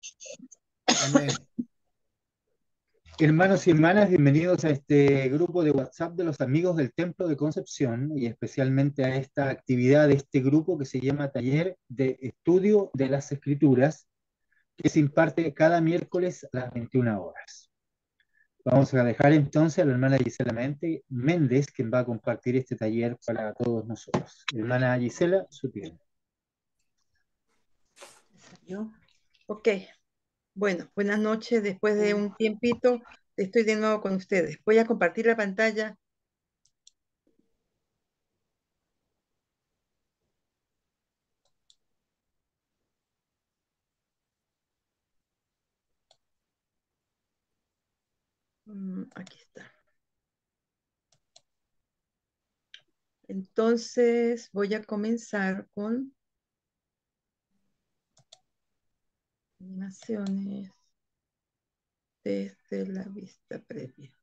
Amén. Hermanos y hermanas, bienvenidos a este grupo de WhatsApp de los amigos del Templo de Concepción y especialmente a esta actividad de este grupo que se llama Taller de Estudio de las Escrituras, que se imparte cada miércoles a las 21 horas. Vamos a dejar entonces a la hermana Gisela Méndez, quien va a compartir este taller para todos nosotros. Hermana Gisela, su tiempo. Yo. Ok, bueno, buenas noches. Después de un tiempito, estoy de nuevo con ustedes. Voy a compartir la pantalla. Aquí está. Entonces, voy a comenzar con animaciones desde la vista previa.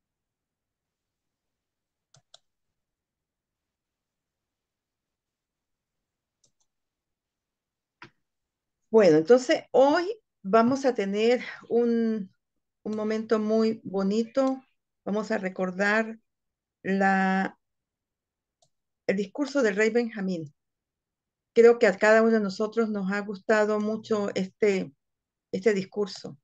Bueno, entonces hoy vamos a tener un momento muy bonito. Vamos a recordar el discurso del rey Benjamín. Creo que a cada uno de nosotros nos ha gustado mucho este discurso.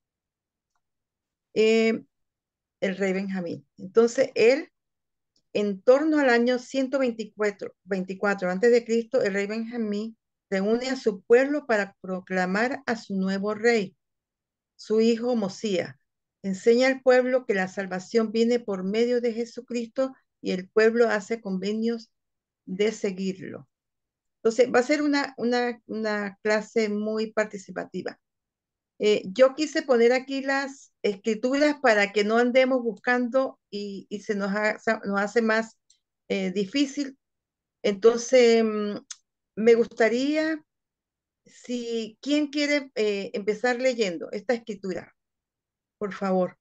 El rey Benjamín. Entonces, él, en torno al año 124 antes de Cristo, el rey Benjamín reúne a su pueblo para proclamar a su nuevo rey, su hijo Mosías. Enseña al pueblo que la salvación viene por medio de Jesucristo y el pueblo hace convenios de seguirlo. Entonces, va a ser una clase muy participativa. Yo quise poner aquí las escrituras para que no andemos buscando y nos hace más difícil. Entonces, me gustaría, si, ¿quién quiere empezar leyendo esta escritura? Por favor.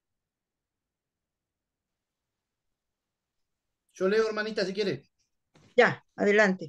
Yo leo, hermanita, si quiere. Ya, adelante.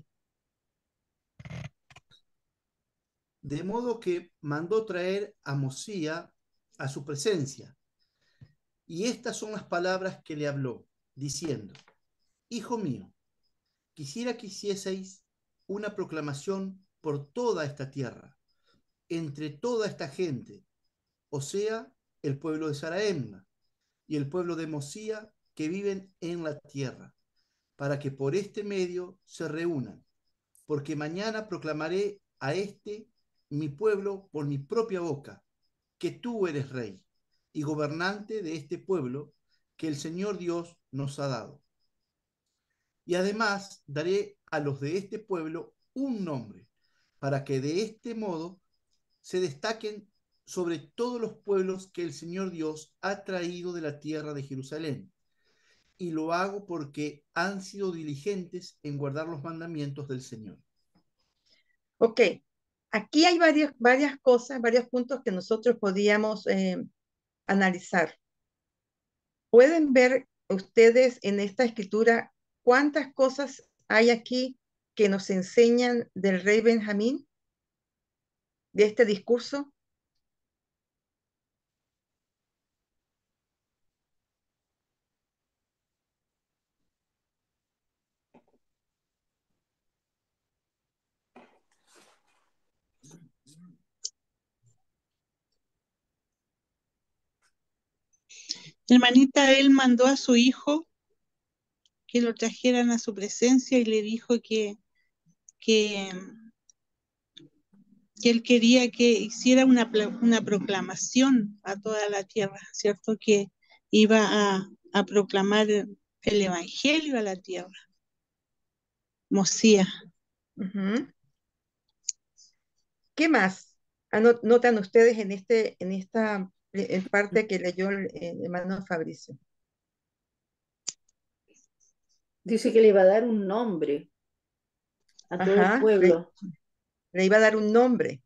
De modo que mandó traer a Mosía a su presencia. Y estas son las palabras que le habló, diciendo: Hijo mío, quisiera que hicieseis una proclamación por toda esta tierra, entre toda esta gente, o sea, el pueblo de Saraemla y el pueblo de Mosía que viven en la tierra, para que por este medio se reúnan, porque mañana proclamaré a mi pueblo por mi propia boca, que tú eres rey y gobernante de este pueblo que el Señor Dios nos ha dado. Y además daré a los de este pueblo un nombre, para que de este modo se destaquen sobre todos los pueblos que el Señor Dios ha traído de la tierra de Jerusalén. Y lo hago porque han sido diligentes en guardar los mandamientos del Señor. Ok, aquí hay varias cosas, varios puntos que nosotros podíamos analizar. ¿Pueden ver ustedes en esta escritura cuántas cosas hay aquí que nos enseñan del rey Benjamín, de este discurso? Hermanita, él mandó a su hijo que lo trajeran a su presencia y le dijo que, que él quería que hiciera una proclamación a toda la tierra, ¿cierto? Que iba a proclamar el evangelio a la tierra. Mosía. ¿Qué más notan ustedes en esta parte que leyó el hermano Fabricio? Dice que le iba a dar un nombre a todo el pueblo. Le iba a dar un nombre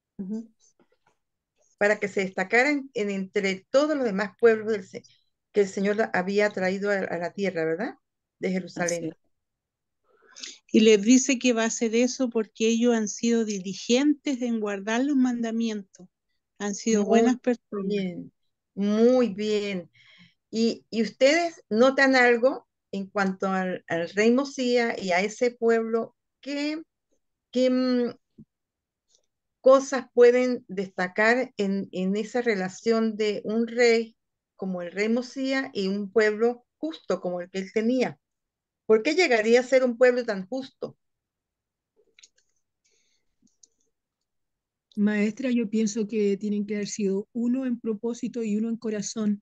para que se destacaran entre todos los demás pueblos que el Señor había traído a la tierra, ¿verdad? De Jerusalén. Y les dice que va a hacer eso porque ellos han sido diligentes en guardar los mandamientos. Han sido Muy buenas personas. bien, muy bien. Y ustedes notan algo en cuanto al rey Mosía y a ese pueblo, ¿qué cosas pueden destacar en esa relación de un rey como el rey Mosía y un pueblo justo como el que él tenía? ¿Por qué llegaría a ser un pueblo tan justo? Maestra, yo pienso que tienen que haber sido uno en propósito y uno en corazón.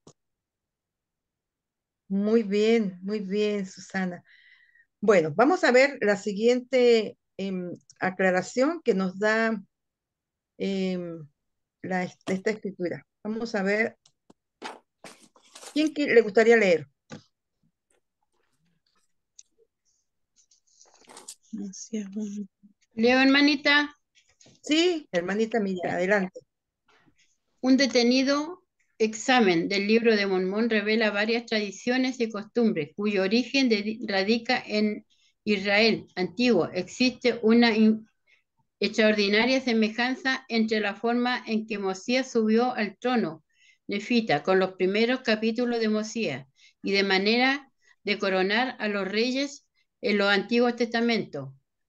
Muy bien, Susana. Bueno, vamos a ver la siguiente aclaración que nos da em, esta escritura. Vamos a ver, ¿quién le gustaría leer? Así es, bueno. Leo, hermanita. Sí, hermanita Miriam, adelante. Un detenido examen del Libro de Mormón revela varias tradiciones y costumbres cuyo origen radica en Israel antiguo. Existe una extraordinaria semejanza entre la forma en que Mosías subió al trono nefita con los primeros capítulos de Mosías y de manera de coronar a los reyes en los Antiguos Testamentos.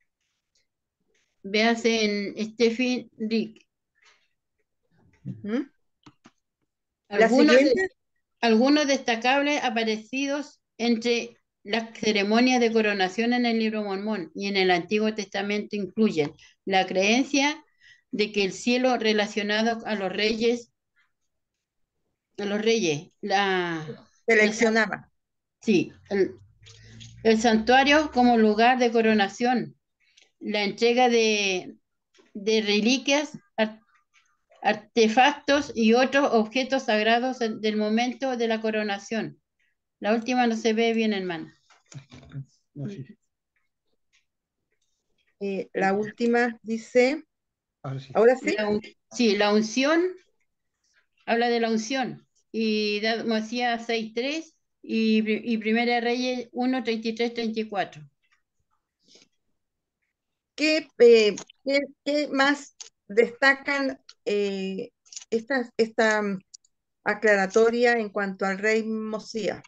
Véase en Stephen Rick. ¿Mm? La Algunos, siguiente, algunos destacables aparecidos entre las ceremonias de coronación en el Libro Mormón y en el Antiguo Testamento incluyen la creencia de que el cielo relacionado a los reyes, la- seleccionaba. sí, el santuario como lugar de coronación, la entrega de reliquias, artefactos y otros objetos sagrados del momento de la coronación. La última no se ve bien, hermano. No, sí, La última dice, ahora sí. ahora sí, Sí, la unción, habla de la unción. Y Mosías 6:3 y Primera Reyes 1:33-34. ¿qué más destacan esta aclaratoria en cuanto al rey Mosía?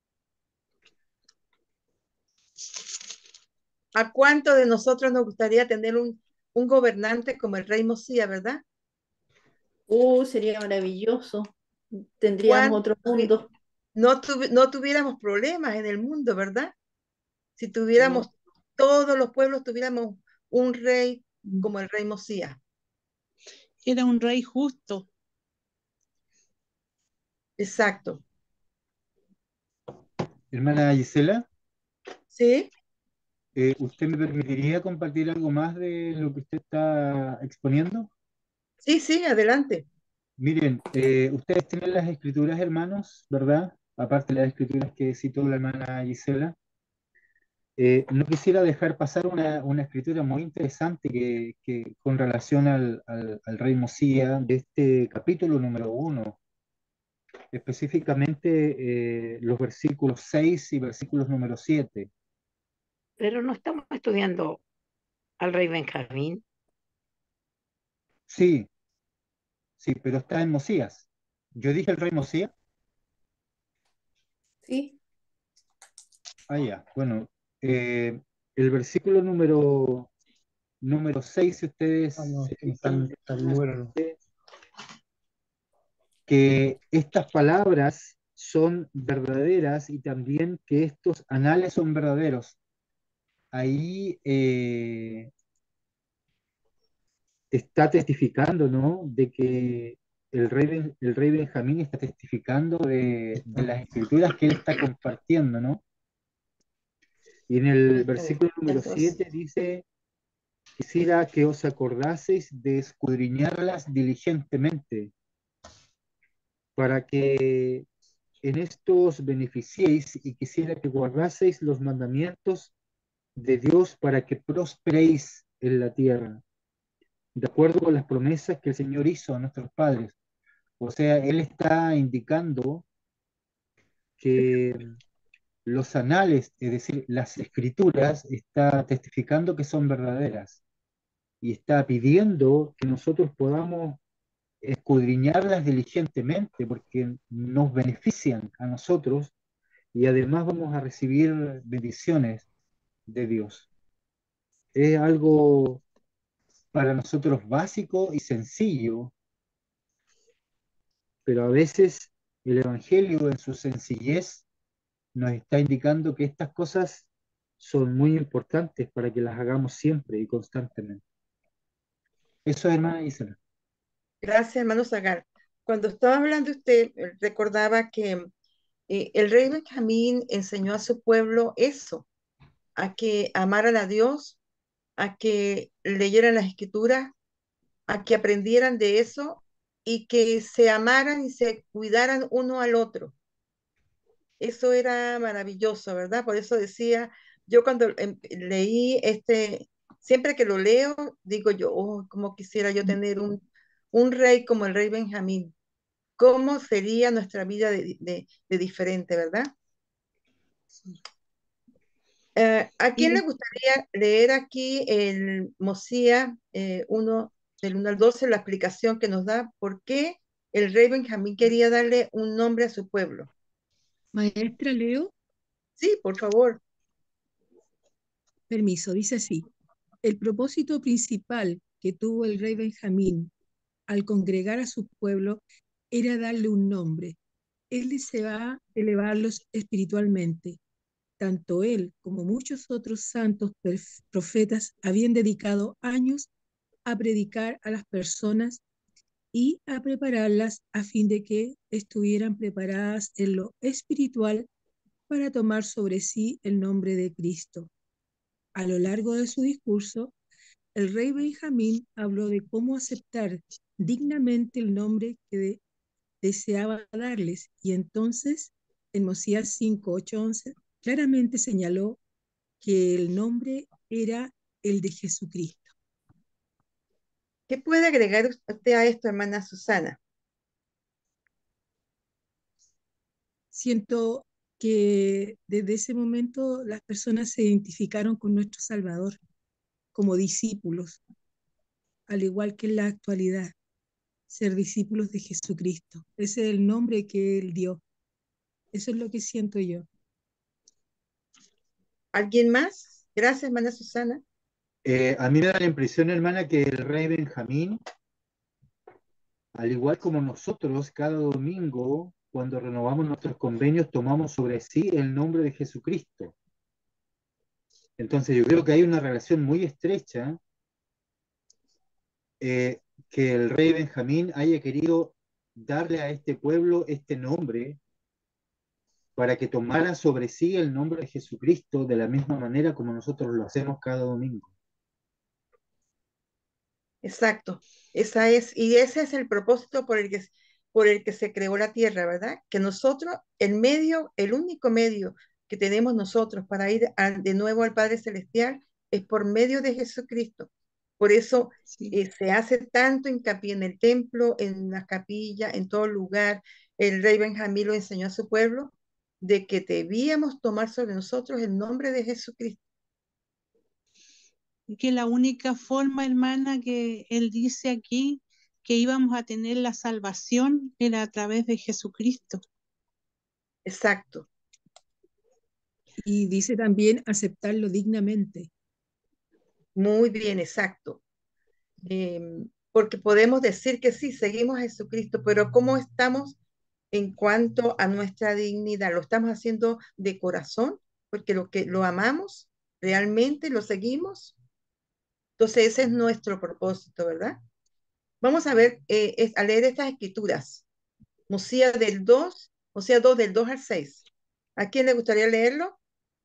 ¿A cuánto de nosotros nos gustaría tener un gobernante como el rey Mosía, verdad? Sería maravilloso. Tendríamos ¿Cuán- otro mundo. no tuviéramos problemas en el mundo, ¿verdad? Si No. tuviéramos, todos los pueblos tuviéramos un rey como el rey Mosía. Era un rey justo. Exacto. Hermana Gisela, ¿Sí? ¿usted me permitiría compartir algo más de lo que usted está exponiendo? Sí, sí, adelante. Miren, ustedes tienen las escrituras, hermanos, ¿verdad? Aparte de las escrituras que citó la hermana Gisela. No quisiera dejar pasar una escritura muy interesante que con relación al rey Mosía de este capítulo número 1, específicamente los versículos 6 y versículos número 7. Pero no estamos estudiando al rey Benjamín. Sí, sí, pero está en Mosías. Yo dije el rey Mosías. Sí. Ah, ya. Bueno, el versículo número 6, si ustedes no, se que no fijan, está el número, no. que estas palabras son verdaderas y también que estos anales son verdaderos. Ahí está testificando, ¿no? De que el rey Benjamín está testificando de las escrituras que él está compartiendo, ¿no? Y en el versículo número 7 dice: quisiera que os acordaseis de escudriñarlas diligentemente, para que en esto os beneficiéis, y quisiera que guardaseis los mandamientos de Dios para que prosperéis en la tierra, de acuerdo con las promesas que el Señor hizo a nuestros padres. O sea, Él está indicando que los anales, es decir, las escrituras, está testificando que son verdaderas y está pidiendo que nosotros podamos escudriñarlas diligentemente porque nos benefician a nosotros y además vamos a recibir bendiciones de Dios. Es algo para nosotros básico y sencillo, pero a veces el Evangelio en su sencillez nos está indicando que estas cosas son muy importantes para que las hagamos siempre y constantemente. Eso, hermana Isabel. Gracias, hermano Zagar. Cuando estaba hablando usted, recordaba que el rey Benjamín enseñó a su pueblo eso, a que amaran a Dios, a que leyeran las escrituras, a que aprendieran de eso y que se amaran y se cuidaran uno al otro. Eso era maravilloso, ¿verdad? Por eso decía, yo cuando leí siempre que lo leo, digo yo, oh, cómo quisiera yo tener un rey como el rey Benjamín. ¿Cómo sería nuestra vida de diferente, verdad? ¿A quién le Y gustaría leer aquí el Mosía 1, del 1 al 12, la explicación que nos da por qué el rey Benjamín quería darle un nombre a su pueblo? Maestra Leo, Sí, por favor. permiso, dice así. El propósito principal que tuvo el rey Benjamín al congregar a su pueblo era darle un nombre. Él deseaba elevarlos espiritualmente. Tanto él como muchos otros santos profetas habían dedicado años a predicar a las personas y a prepararlas a fin de que estuvieran preparadas en lo espiritual para tomar sobre sí el nombre de Cristo. A lo largo de su discurso, el rey Benjamín habló de cómo aceptar dignamente el nombre que deseaba darles, y entonces en Mosías 5, 8, 11 claramente señaló que el nombre era el de Jesucristo. ¿Qué puede agregar usted a esto, hermana Susana? Siento que desde ese momento las personas se identificaron con nuestro Salvador como discípulos, al igual que en la actualidad, ser discípulos de Jesucristo. Ese es el nombre que Él dio. Eso es lo que siento yo. ¿Alguien más? Gracias, hermana Susana. A mí me da la impresión, hermana, que el rey Benjamín, al igual como nosotros, cada domingo, cuando renovamos nuestros convenios, tomamos sobre sí el nombre de Jesucristo. Entonces yo creo que hay una relación muy estrecha que el rey Benjamín haya querido darle a este pueblo este nombre para que tomaran sobre sí el nombre de Jesucristo de la misma manera como nosotros lo hacemos cada domingo. Exacto. Y ese es el propósito por el que se creó la tierra, ¿verdad? Que nosotros, el único medio que tenemos nosotros para ir de nuevo al Padre Celestial es por medio de Jesucristo. Por eso sí, se hace tanto hincapié en el templo, en las capillas, en todo lugar. El rey Benjamín lo enseñó a su pueblo de que debíamos tomar sobre nosotros el nombre de Jesucristo. y que la única forma, hermana, que él dice aquí que íbamos a tener la salvación era a través de Jesucristo. Exacto. Y dice también aceptarlo dignamente. Muy bien, exacto. Porque podemos decir que sí, seguimos a Jesucristo, pero ¿cómo estamos en cuanto a nuestra dignidad? ¿Lo estamos haciendo de corazón? Porque lo amamos, realmente lo seguimos. Entonces ese es nuestro propósito, ¿verdad? Vamos a ver, a leer estas escrituras. Mosía 2 del 2 al 6. ¿A quién le gustaría leerlo?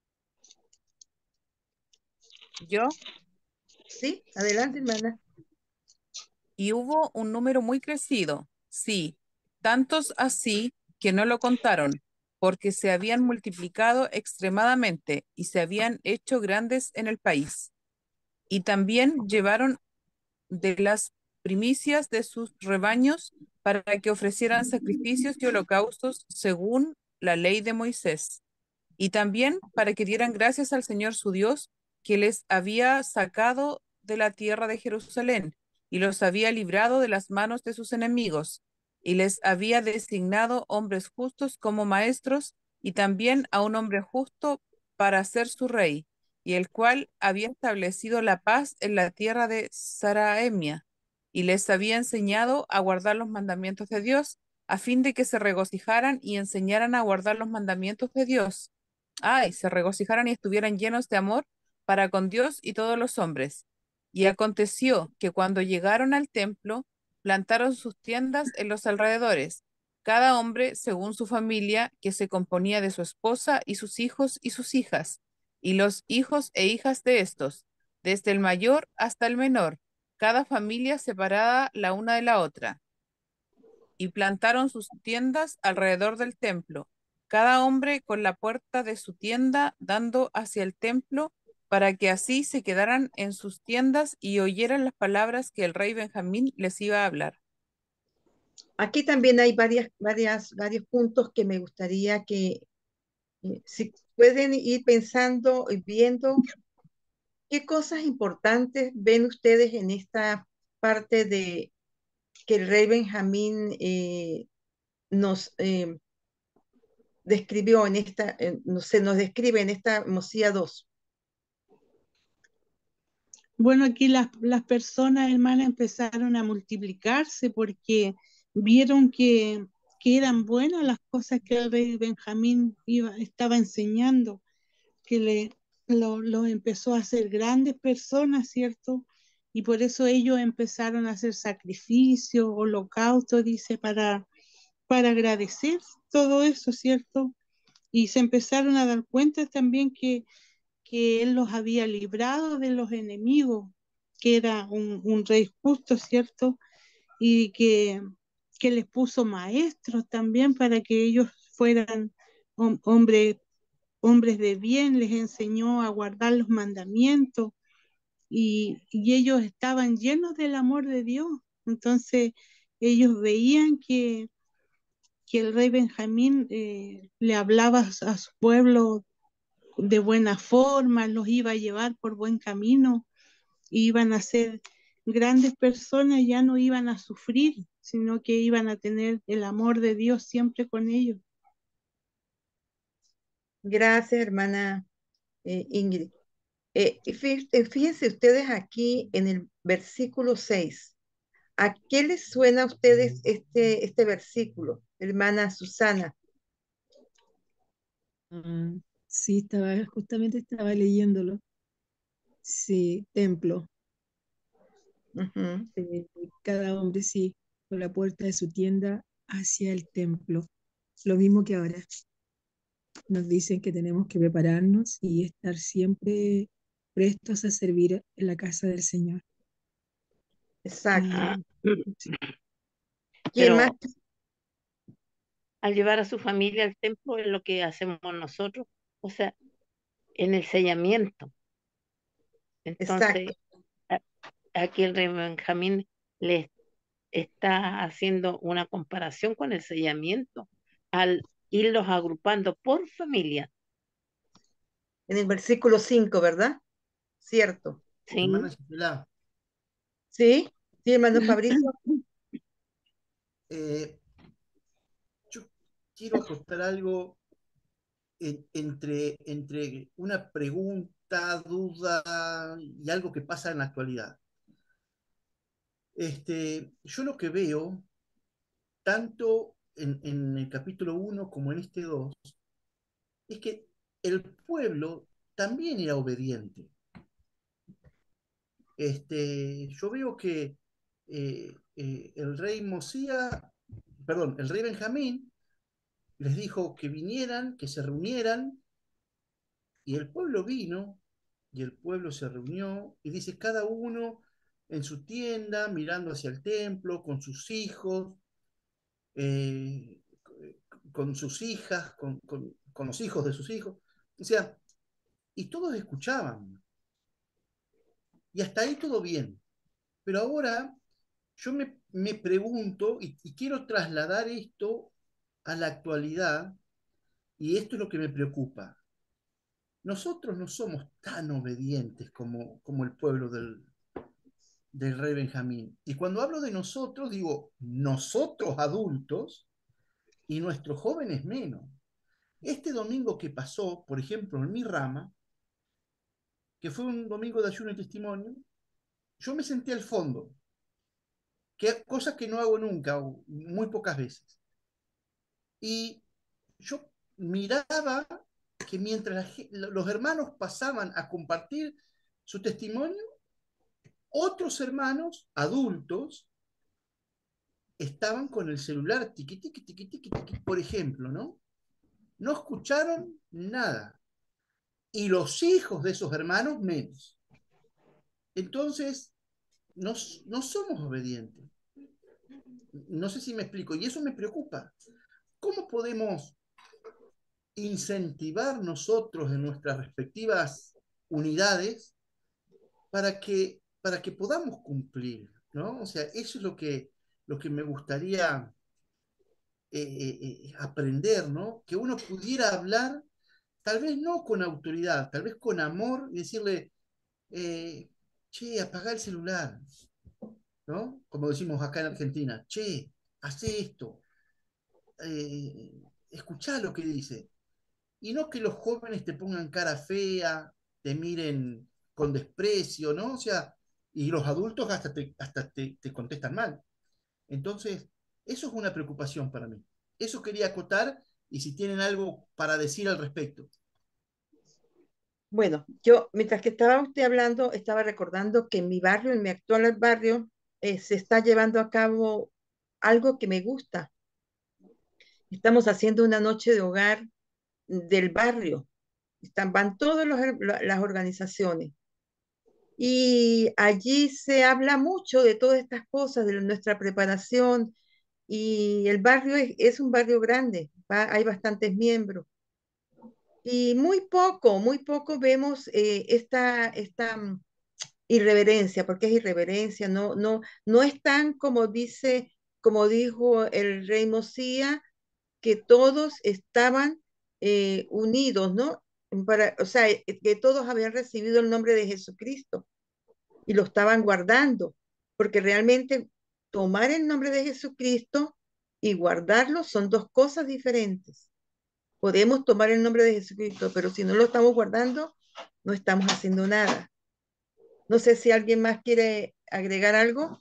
Yo, Sí, adelante, hermana. y hubo un número muy crecido, sí, tantos así que no lo contaron, porque se habían multiplicado extremadamente y se habían hecho grandes en el país. Y también llevaron de las primicias de sus rebaños para que ofrecieran sacrificios y holocaustos según la ley de Moisés, y también para que dieran gracias al Señor su Dios, que les había sacado de la tierra de Jerusalén, y los había librado de las manos de sus enemigos, y les había designado hombres justos como maestros, y también a un hombre justo para ser su rey, y el cual había establecido la paz en la tierra de Saraemia, y les había enseñado a guardar los mandamientos de Dios, a fin de que se regocijaran y enseñaran a guardar los mandamientos de Dios. Ay, se regocijaran y estuvieran llenos de amor para con Dios y todos los hombres. Y aconteció que cuando llegaron al templo, plantaron sus tiendas en los alrededores, cada hombre según su familia, que se componía de su esposa y sus hijos y sus hijas, y los hijos e hijas de estos, desde el mayor hasta el menor, cada familia separada la una de la otra, y plantaron sus tiendas alrededor del templo, cada hombre con la puerta de su tienda dando hacia el templo, para que así se quedaran en sus tiendas y oyeran las palabras que el rey Benjamín les iba a hablar. Aquí también hay varios puntos que me gustaría que si pueden ir pensando y viendo qué cosas importantes ven ustedes en esta parte de que el rey Benjamín nos describió en esta, se nos describe en esta Mosía 2. Bueno, aquí las personas, hermanas, empezaron a multiplicarse porque vieron que eran buenas las cosas que el rey Benjamín estaba enseñando, que los empezó a hacer grandes personas, ¿cierto? Y por eso ellos empezaron a hacer sacrificios, holocaustos, dice, para agradecer todo eso, ¿cierto? Y se empezaron a dar cuenta también que él los había librado de los enemigos, que era un rey justo, ¿cierto? Y que les puso maestros también para que ellos fueran hombres de bien, les enseñó a guardar los mandamientos y ellos estaban llenos del amor de Dios. Entonces ellos veían que el rey Benjamín le hablaba a su pueblo de buena forma, los iba a llevar por buen camino, iban a ser grandes personas, ya no iban a sufrir, sino que iban a tener el amor de Dios siempre con ellos. Gracias, hermana Ingrid. Fíjense ustedes aquí en el versículo 6. ¿A qué les suena a ustedes este versículo, hermana Susana? Sí, justamente estaba leyéndolo. Sí, templo. Ujú. Cada hombre, sí, con la puerta de su tienda hacia el templo. Lo mismo que ahora. Nos dicen que tenemos que prepararnos y estar siempre prestos a servir en la casa del Señor. Exacto. Sí. ¿Quién más? Pero al llevar a su familia al templo es lo que hacemos nosotros, o sea, en el sellamiento. Exacto. Entonces, a- aquí el rey Benjamín le está haciendo una comparación con el sellamiento al irlos agrupando por familia. En el versículo 5, ¿verdad? Cierto. Hermana ¿Sí? Gisela, ¿Sí? Sí, hermano Fabricio. eh, yo quiero acotar algo entre una pregunta, duda y algo que pasa en la actualidad. Yo lo que veo, tanto en el capítulo 1 como en este 2, es que el pueblo también era obediente. Yo veo que el rey el rey Benjamín les dijo que vinieran, que se reunieran, y el pueblo vino, y el pueblo se reunió, y dice, cada uno en su tienda, mirando hacia el templo, con sus hijos, eh, con sus hijas, con los hijos de sus hijos. O sea, y todos escuchaban. Y hasta ahí todo bien. Pero ahora yo me pregunto y quiero trasladar esto a la actualidad, y esto es lo que me preocupa. Nosotros no somos tan obedientes como el pueblo del rey Benjamín. Y cuando hablo de nosotros, digo nosotros adultos y nuestros jóvenes menos. Este domingo que pasó, por ejemplo, en mi rama, que fue un domingo de ayuno y testimonio, yo me senté al fondo, cosa que no hago nunca, o muy pocas veces. Y yo miraba que mientras los hermanos pasaban a compartir su testimonio, otros hermanos adultos estaban con el celular, tiqui, tiqui, tiqui, tiqui, tiqui, por ejemplo, ¿no? No escucharon nada. Y los hijos de esos hermanos menos. Entonces, no somos obedientes. No sé si me explico, y eso me preocupa. ¿Cómo podemos incentivar nosotros en nuestras respectivas unidades para que podamos cumplir, ¿no? O sea, eso es lo que me gustaría aprender, ¿no? Que uno pudiera hablar, tal vez no con autoridad, tal vez con amor, y decirle, che, apaga el celular, ¿no? Como decimos acá en Argentina, che, hace esto, escuchá lo que dice. Y no que los jóvenes te pongan cara fea, te miren con desprecio, ¿no? O sea, y los adultos hasta te contestan mal. Entonces, eso es una preocupación para mí. Eso quería acotar y si tienen algo para decir al respecto. Bueno, yo, mientras que estaba usted hablando, estaba recordando que en mi barrio, en mi actual barrio, se está llevando a cabo algo que me gusta. Estamos haciendo una noche de hogar del barrio. Van todas las organizaciones. Y allí se habla mucho de todas estas cosas, de nuestra preparación. Y el barrio es un barrio grande, hay bastantes miembros. Y muy poco vemos esta irreverencia, porque es irreverencia, no es tan como dijo el rey Mosía, que todos estaban unidos, ¿no? O sea, que todos habían recibido el nombre de Jesucristo y lo estaban guardando, porque realmente tomar el nombre de Jesucristo y guardarlo son dos cosas diferentes. Podemos tomar el nombre de Jesucristo, pero si no lo estamos guardando, no estamos haciendo nada. No sé si alguien más quiere agregar algo.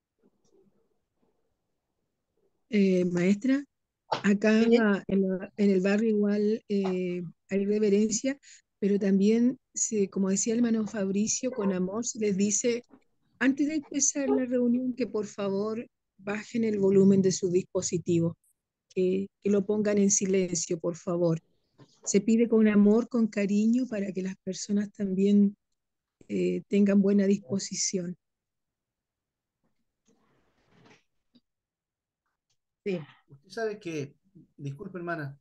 Maestra, acá ¿Sí? en el barrio igual hay reverencia, pero también, como decía el hermano Fabricio, con amor se les dice, antes de empezar la reunión, que por favor bajen el volumen de su dispositivo, que lo pongan en silencio, por favor. Se pide con amor, con cariño, para que las personas también tengan buena disposición. Sí. Usted sabe que, disculpe hermana,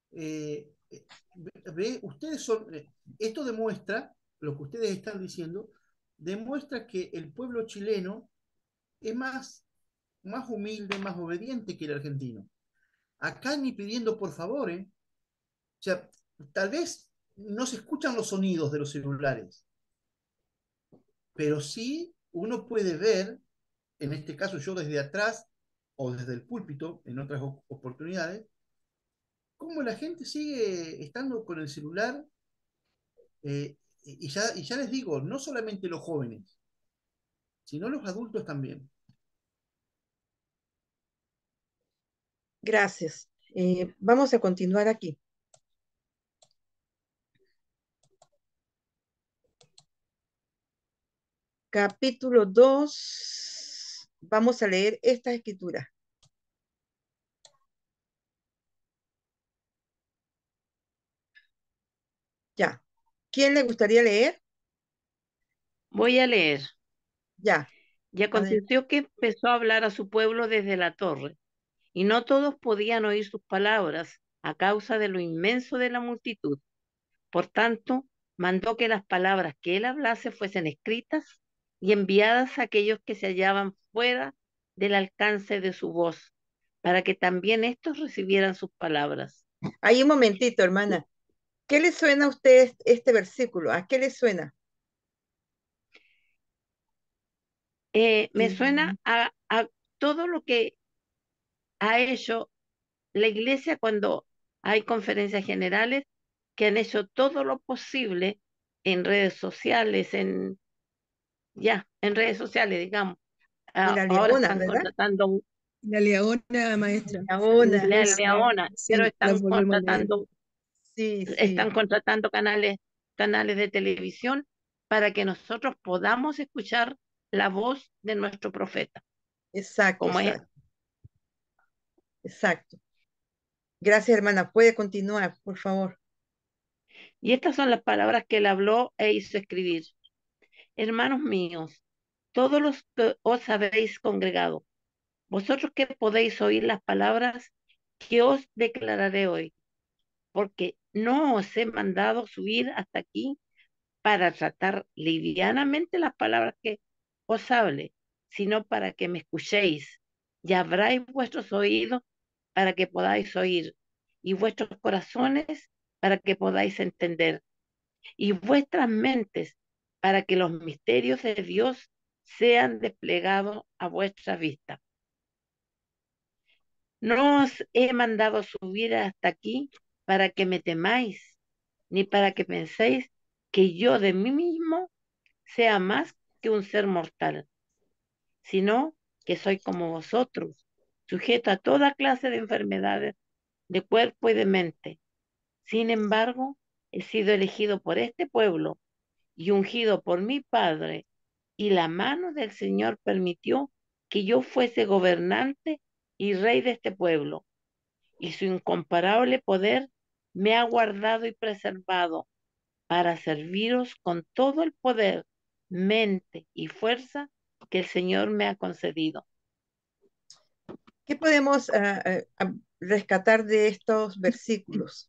ustedes son, esto demuestra, lo que ustedes están diciendo, demuestra que el pueblo chileno es más humilde, más obediente que el argentino. Acá ni pidiendo por favor, ¿eh? O sea, tal vez no se escuchan los sonidos de los celulares, pero sí uno puede ver, en este caso yo desde atrás o desde el púlpito, en otras oportunidades, cómo la gente sigue estando con el celular. Y ya les digo, no solamente los jóvenes, sino los adultos también. Gracias. Vamos a continuar aquí. Capítulo 2. Vamos a leer esta escritura. Ya. ¿Quién le gustaría leer? Voy a leer. Ya. Y aconteció que empezó a hablar a su pueblo desde la torre, y no todos podían oír sus palabras a causa de lo inmenso de la multitud. Por tanto, mandó que las palabras que él hablase fuesen escritas y enviadas a aquellos que se hallaban fuera del alcance de su voz, para que también estos recibieran sus palabras. Ahí un momentito, hermana. ¿Qué le suena a usted este versículo? ¿A qué le suena? Me suena a todo lo que ha hecho la iglesia cuando hay conferencias generales, que han hecho todo lo posible en redes sociales, en redes sociales, digamos. Y la Ahora leona, están ¿verdad? contratando La leona, maestra. Leona. la Después leona, pero la volvemos a leer. Sí, sí, están contratando canales de televisión para que nosotros podamos escuchar la voz de nuestro profeta, exacto, como es. exacto, exacto. Gracias, hermana. Puede continuar, por favor. Y estas son las palabras que él habló e hizo escribir. Hermanos míos, todos los que os habéis congregado, vosotros que podéis oír las palabras que os declararé hoy, porque no os he mandado subir hasta aquí para tratar livianamente las palabras que os hable, sino para que me escuchéis y abráis vuestros oídos para que podáis oír, y vuestros corazones para que podáis entender, y vuestras mentes para que los misterios de Dios sean desplegados a vuestra vista. No os he mandado subir hasta aquí para que me temáis, ni para que penséis que yo de mí mismo sea más que un ser mortal, sino que soy como vosotros, sujeto a toda clase de enfermedades de cuerpo y de mente. Sin embargo, he sido elegido por este pueblo y ungido por mi Padre, y la mano del Señor permitió que yo fuese gobernante y rey de este pueblo, y su incomparable poder me ha guardado y preservado para serviros con todo el poder, mente y fuerza que el Señor me ha concedido. ¿Qué podemos rescatar de estos versículos?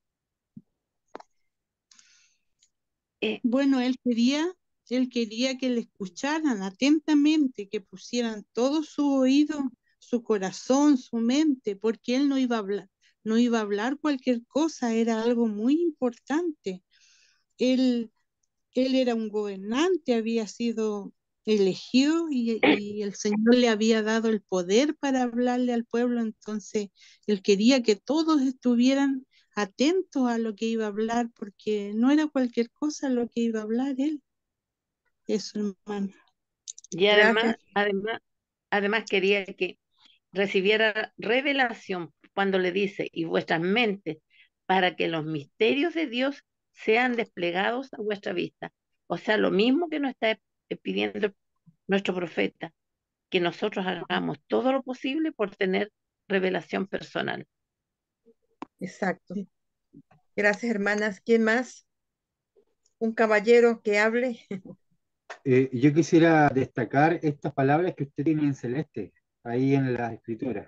Bueno, él quería que le escucharan atentamente, que pusieran todo su oído, su corazón, su mente, porque él no iba a hablar cualquier cosa, era algo muy importante. Él, él era un gobernante, había sido elegido y el Señor le había dado el poder para hablarle al pueblo, entonces él quería que todos estuvieran atentos a lo que iba a hablar, porque no era cualquier cosa lo que iba a hablar él. Eso, hermano. Y Gracias. además quería que recibiera revelación cuando le dice, y vuestras mentes, para que los misterios de Dios sean desplegados a vuestra vista. O sea, lo mismo que nos está pidiendo nuestro profeta, que nosotros hagamos todo lo posible por tener revelación personal. Exacto. Gracias, hermanas. ¿Quién más? Un caballero que hable. Yo quisiera destacar estas palabras que usted tiene en celeste, ahí en las escrituras.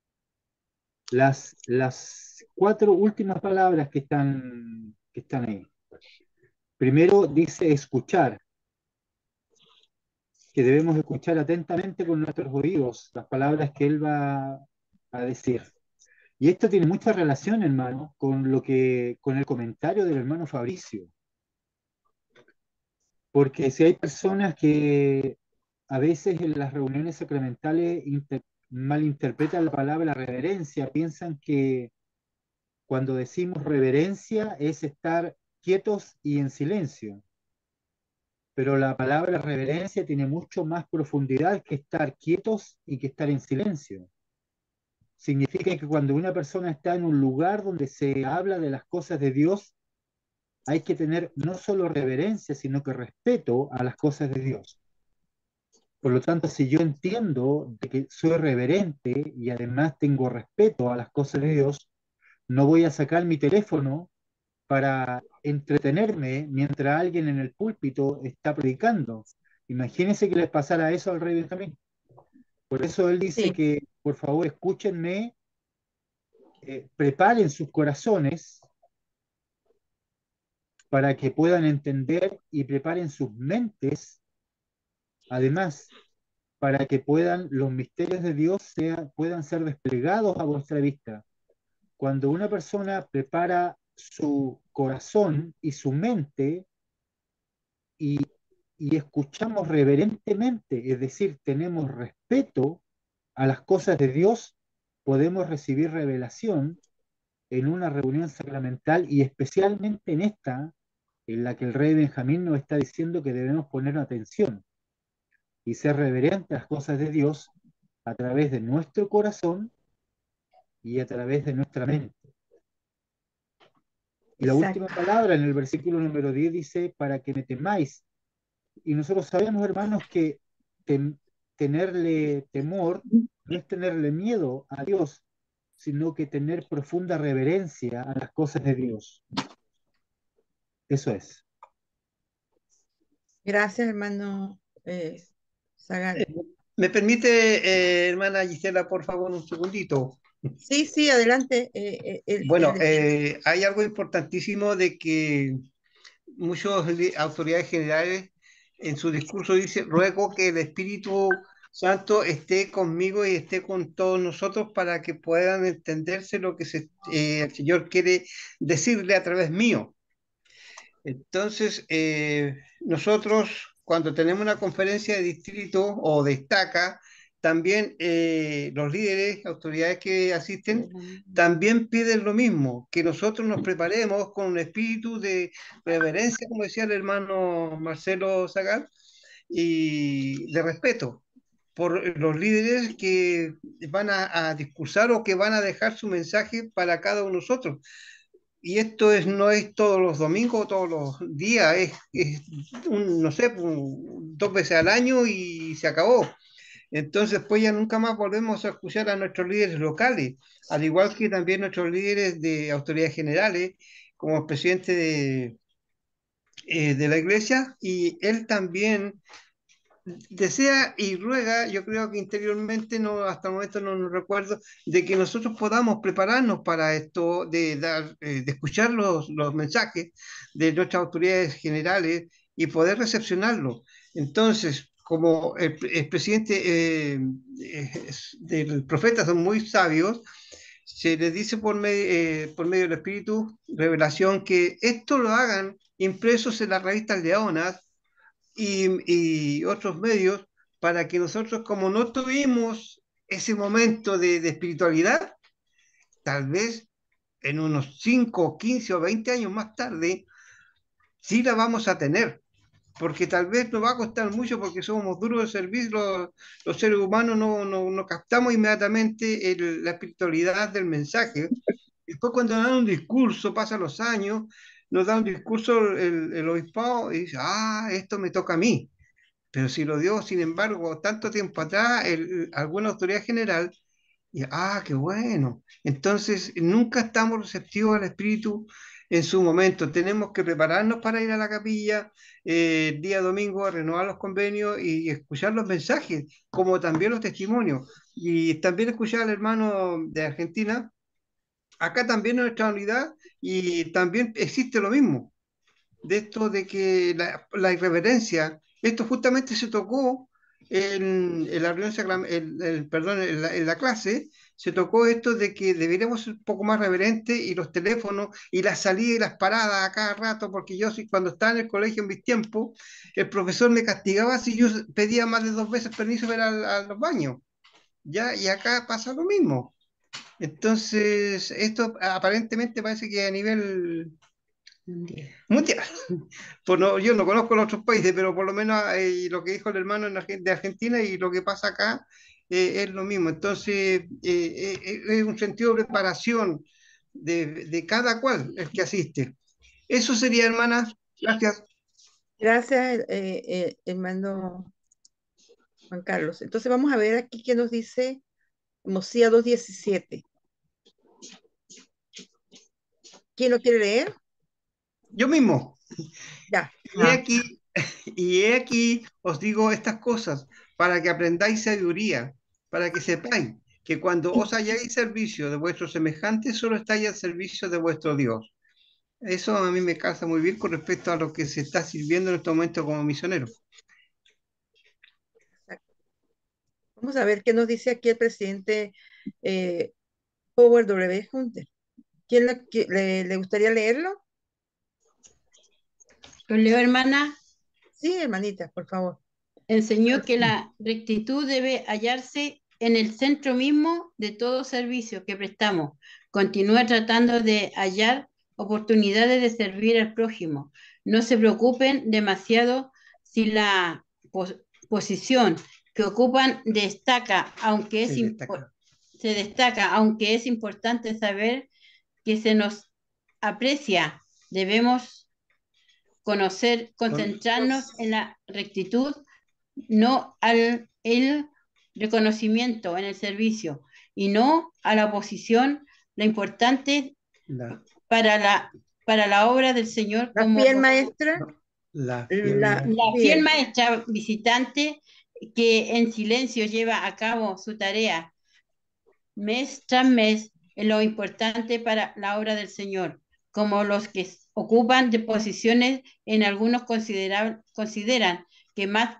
Las cuatro últimas palabras que están ahí. Primero dice escuchar, que debemos escuchar atentamente con nuestros oídos las palabras que él va a decir. Y esto tiene mucha relación, hermano, con el comentario del hermano Fabricio. Porque si hay personas que a veces en las reuniones sacramentales malinterpretan la palabra reverencia, piensan que cuando decimos reverencia es estar quietos y en silencio. Pero la palabra reverencia tiene mucho más profundidad que estar quietos y que estar en silencio. Significa que cuando una persona está en un lugar donde se habla de las cosas de Dios, hay que tener no solo reverencia, sino que respeto a las cosas de Dios. Por lo tanto, si yo entiendo de que soy reverente y además tengo respeto a las cosas de Dios, no voy a sacar mi teléfono para entretenerme mientras alguien en el púlpito está predicando. Imagínense que les pasara eso al rey Benjamín. Por eso él dice Sí, que, por favor, escúchenme, preparen sus corazones para que puedan entender y preparen sus mentes, además, para que los misterios de Dios puedan ser desplegados a vuestra vista. Cuando una persona prepara su corazón y su mente y y escuchamos reverentemente, es decir, tenemos respeto a las cosas de Dios, podemos recibir revelación en una reunión sacramental y especialmente en esta, en la que el rey Benjamín nos está diciendo que debemos poner atención y ser reverentes a las cosas de Dios a través de nuestro corazón y a través de nuestra mente. Y la última Exacto. palabra en el versículo número 10 dice, para que me temáis. Y nosotros sabemos, hermanos, que tenerle temor no es tenerle miedo a Dios, sino que tener profunda reverencia a las cosas de Dios. Eso es. Gracias, hermano Zagal. ¿Me permite, hermana Gisela, por favor, un segundito? Sí, sí, adelante. Bueno, hay algo importantísimo de que muchas autoridades generales en su discurso dicen, ruego que el Espíritu Santo esté conmigo y esté con todos nosotros para que puedan entenderse lo que el Señor quiere decirle a través mío. Entonces, nosotros cuando tenemos una conferencia de distrito o de estaca, también los líderes, autoridades que asisten, también piden lo mismo, que nosotros nos preparemos con un espíritu de reverencia, como decía el hermano Marcelo Zagal, y de respeto por los líderes que van a discursar o que van a dejar su mensaje para cada uno de nosotros. Y esto no es todos los domingos, todos los días, es no sé, 2 veces al año y se acabó. Entonces, pues ya nunca más volvemos a escuchar a nuestros líderes locales, al igual que también nuestros líderes de autoridades generales, como el presidente de la iglesia, y él también desea y ruega, yo creo que interiormente, no, hasta el momento no nos recuerdo, de que nosotros podamos prepararnos para esto, de escuchar los mensajes de nuestras autoridades generales y poder recepcionarlos. Entonces, como el presidente del profeta son muy sabios, se les dice por medio del Espíritu, revelación, que esto lo hagan impresos en las revistas leonas y otros medios para que nosotros, como no tuvimos ese momento de espiritualidad, tal vez en unos 5, 15 o 20 años más tarde, sí la vamos a tener. Porque tal vez nos va a costar mucho porque somos duros de servir, los seres humanos no captamos inmediatamente la espiritualidad del mensaje. Después cuando dan un discurso, pasan los años, nos da un discurso el obispado y dice, esto me toca a mí. Pero si lo dio, sin embargo, tanto tiempo atrás, alguna autoridad general, y qué bueno. Entonces, nunca estamos receptivos al Espíritu en su momento. Tenemos que prepararnos para ir a la capilla el día domingo a renovar los convenios y escuchar los mensajes, como también los testimonios. Y también escuchar al hermano de Argentina, acá también en nuestra unidad, y también existe lo mismo de esto de que la irreverencia, esto justamente se tocó en la reunión, perdón, en la clase, se tocó esto de que deberíamos ser un poco más reverentes y los teléfonos y las salidas y las paradas a cada rato, porque yo cuando estaba en el colegio en mis tiempos, el profesor me castigaba si yo pedía más de 2 veces permiso para ir a los baños, ¿ya? Y acá pasa lo mismo. Entonces, esto aparentemente parece que a nivel mundial. Pues no, yo no conozco los otros países, pero por lo menos lo que dijo el hermano de Argentina y lo que pasa acá es lo mismo. Entonces, es un sentido de preparación de cada cual el que asiste. Eso sería, hermana. Gracias. Gracias, hermano Juan Carlos. Entonces vamos a ver aquí qué nos dice Mosía 2:17. ¿Quién lo quiere leer? Yo mismo. Ya. Y he aquí os digo estas cosas, para que aprendáis sabiduría, para que sepáis que cuando os halláis servicio de vuestros semejantes, solo estáis al servicio de vuestro Dios. Eso a mí me calza muy bien con respecto a lo que se está sirviendo en este momento como misionero. Vamos a ver qué nos dice aquí el presidente Howard W. Hunter. ¿Quién le gustaría leerlo? ¿Lo leo, hermana? Sí, hermanita, por favor. Enseñó que la rectitud debe hallarse en el centro mismo de todo servicio que prestamos. Continúa tratando de hallar oportunidades de servir al prójimo. No se preocupen demasiado si la posición que ocupan destaca, aunque es se destaca, aunque es importante saber que se nos aprecia. Debemos concentrarnos en la rectitud, no el reconocimiento en el servicio y no a la posición, lo importante para la obra del Señor La como fiel maestra, La la fiel maestra visitante que en silencio lleva a cabo su tarea mes tras mes en lo importante para la obra del Señor, como los que ocupan de posiciones en algunos consideran que más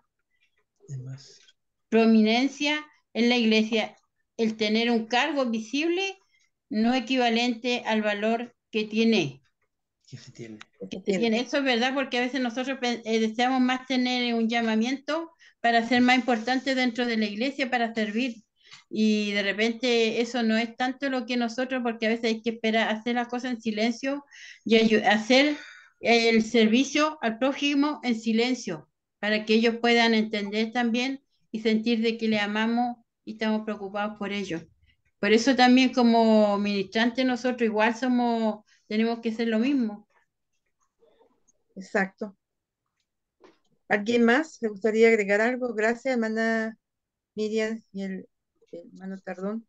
prominencia en la iglesia, el tener un cargo visible no equivalente al valor que tiene. que se tiene. Eso es verdad, porque a veces nosotros deseamos más tener un llamamiento para ser más importante dentro de la iglesia, para servir. Y de repente eso no es tanto lo que nosotros, porque a veces hay que esperar, hacer las cosas en silencio y hacer el servicio al prójimo en silencio, para que ellos puedan entender también y sentir de que le amamos y estamos preocupados por ellos. Por eso también como ministrantes nosotros igual tenemos que ser lo mismo. Exacto. ¿Alguien más le gustaría agregar algo? Gracias, hermana Miriam y el hermano Tardón.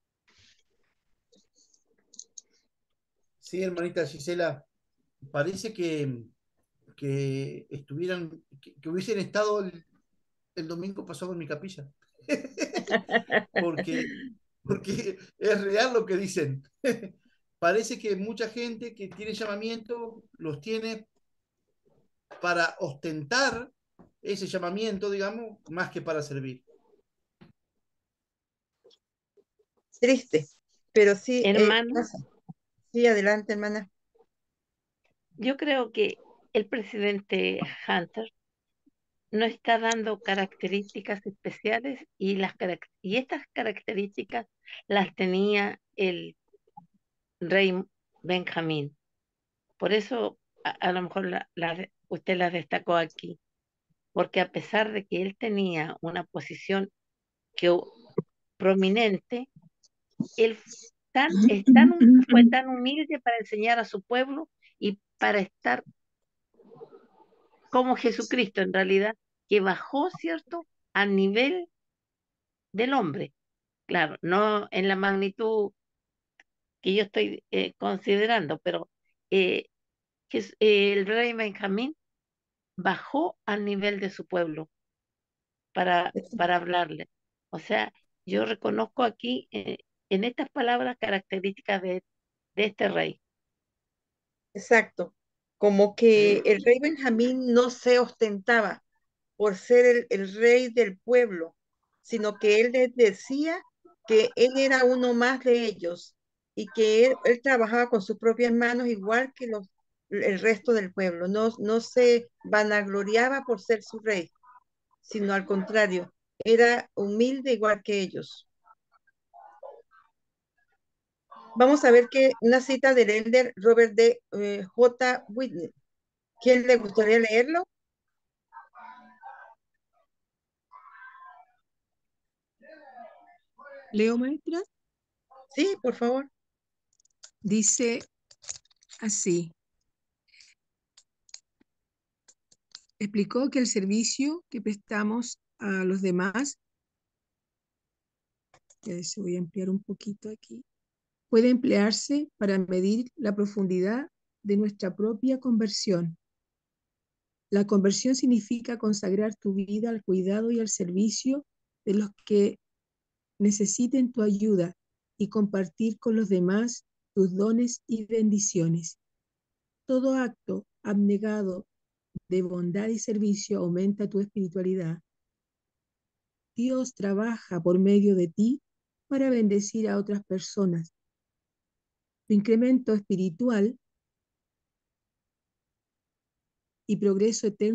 Sí, hermanita Gisela, parece que hubiesen estado el domingo pasado en mi capilla. porque es real lo que dicen. Parece que mucha gente que tiene llamamiento los tiene para ostentar ese llamamiento, digamos, más que para servir. Triste, pero sí. Hermano, sí, adelante, hermana. yo creo que el presidente Hunter no está dando características especiales y estas características las tenía el rey Benjamín. Por eso a lo mejor usted las destacó aquí, porque a pesar de que él tenía una posición prominente, él fue tan humilde para enseñar a su pueblo y para estar como Jesucristo en realidad, que bajó, ¿cierto?, al nivel del hombre. Claro, no en la magnitud que yo estoy considerando, pero eh, el rey Benjamín bajó al nivel de su pueblo para hablarle. O sea, yo reconozco aquí en estas palabras características de este rey. Exacto. Como que el rey Benjamín no se ostentaba por ser el rey del pueblo, sino que él les decía que él era uno más de ellos y que él trabajaba con sus propias manos igual que el resto del pueblo. No se vanagloriaba por ser su rey, sino al contrario, era humilde igual que ellos. Vamos a ver que una cita del elder Robert D. J. Whitney. ¿Quién le gustaría leerlo? ¿Leo, maestra? Sí, por favor. Dice así. Explicó que el servicio que prestamos a los demás, se voy a ampliar un poquito aquí, puede emplearse para medir la profundidad de nuestra propia conversión. La conversión significa consagrar tu vida al cuidado y al servicio de los que necesiten tu ayuda y compartir con los demás tus dones y bendiciones. Todo acto abnegado de bondad y servicio aumenta tu espiritualidad. Dios trabaja por medio de ti para bendecir a otras personas. Tu incremento espiritual y progreso eterno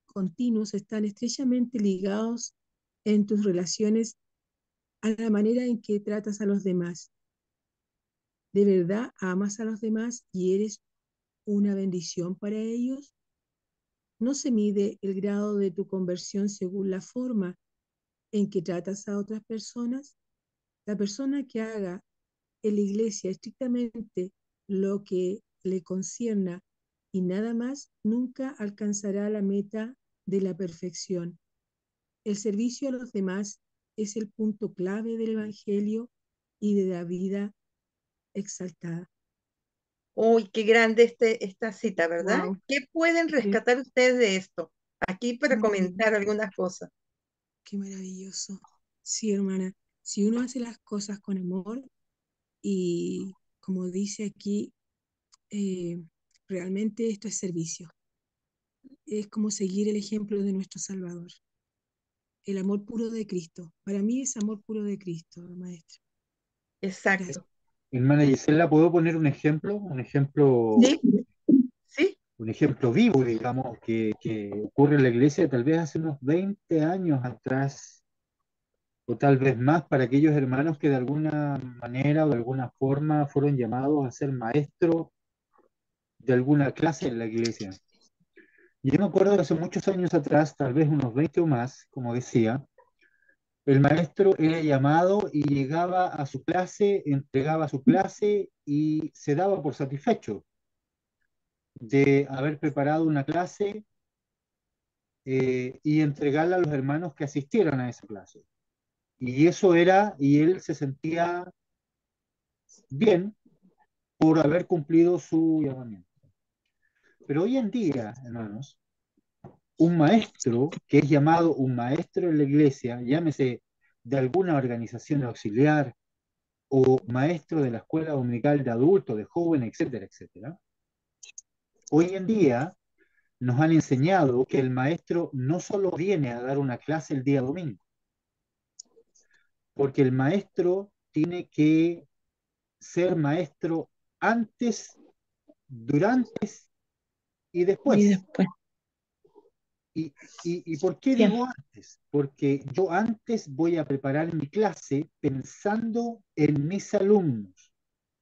continuos están estrechamente ligados en tus relaciones a la manera en que tratas a los demás. ¿De verdad amas a los demás y eres una bendición para ellos? No se mide el grado de tu conversión según la forma en que tratas a otras personas. La persona que haga en la iglesia estrictamente lo que le concierna y nada más, nunca alcanzará la meta de la perfección. El servicio a los demás es el punto clave del Evangelio y de la vida exaltada. Uy, qué grande esta cita, ¿verdad? Wow, ¿Qué pueden rescatar ustedes de esto? Aquí qué para comentar maravilloso, algunas cosas. qué maravilloso. Sí, hermana, si uno hace las cosas con amor y como dice aquí, eh, realmente esto es servicio. Es como seguir el ejemplo de nuestro Salvador. El amor puro de Cristo. Para mí es amor puro de Cristo, maestra. Gracias. Exacto. Hermana Gisela, ¿puedo poner un ejemplo? Sí, sí, Un ejemplo vivo, digamos, que ocurre en la iglesia tal vez hace unos 20 años atrás, o tal vez más, para aquellos hermanos que de alguna manera o de alguna forma fueron llamados a ser maestros de alguna clase en la iglesia. Y yo me acuerdo que hace muchos años atrás, tal vez unos 20 o más, como decía, el maestro era llamado y llegaba a su clase, entregaba su clase y se daba por satisfecho de haber preparado una clase y entregarla a los hermanos que asistieran a esa clase. Y eso era, y él se sentía bien por haber cumplido su llamamiento. Pero hoy en día, hermanos, un maestro que es llamado un maestro en la iglesia, llámese de alguna organización auxiliar o maestro de la escuela dominical de adultos, de jóvenes, etcétera, etcétera, hoy en día nos han enseñado que el maestro no solo viene a dar una clase el día domingo, porque el maestro tiene que ser maestro antes, durante y Y después. después, ¿Y por qué siempre. digo antes? Porque yo antes voy a preparar mi clase pensando en mis alumnos.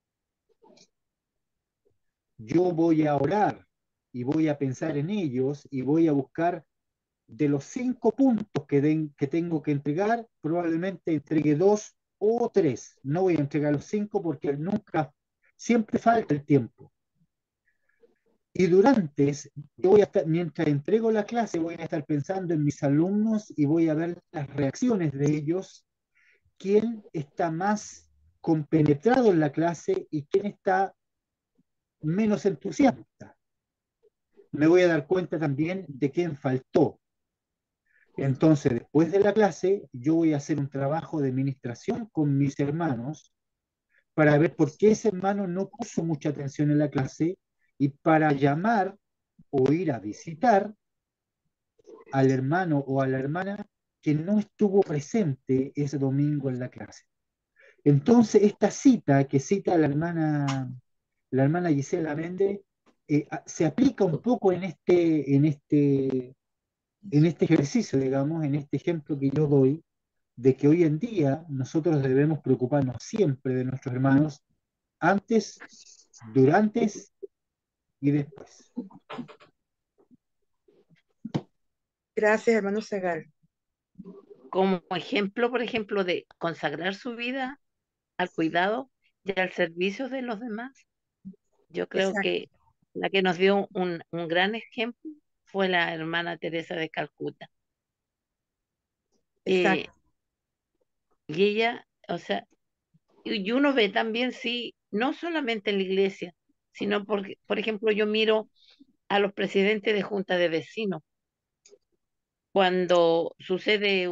Yo voy a orar y voy a pensar en ellos y voy a buscar de los 5 puntos que tengo que entregar, probablemente entregue 2 o 3. No voy a entregar los 5 porque nunca, siempre falta el tiempo. Y yo voy a estar, mientras entrego la clase, voy a estar pensando en mis alumnos y voy a ver las reacciones de ellos, quién está más compenetrado en la clase y quién está menos entusiasta. Me voy a dar cuenta también de quién faltó. Entonces, después de la clase, yo voy a hacer un trabajo de administración con mis hermanos para ver por qué ese hermano no puso mucha atención en la clase y para llamar o ir a visitar al hermano o a la hermana que no estuvo presente ese domingo en la clase. Entonces, esta cita que cita la hermana Gisela Méndez, se aplica un poco en este ejercicio, digamos, en este ejemplo que yo doy, de que hoy en día nosotros debemos preocuparnos siempre de nuestros hermanos antes, durante y después. gracias, hermano Segal. Como ejemplo, por ejemplo, de consagrar su vida al cuidado y al servicio de los demás. Yo creo Exacto, que la que nos dio un gran ejemplo fue la hermana Teresa de Calcuta. Eh, exacto, y ella, o sea, y uno ve también, sí, no solamente en la iglesia, sino porque, por ejemplo, yo miro a los presidentes de junta de vecinos, cuando sucede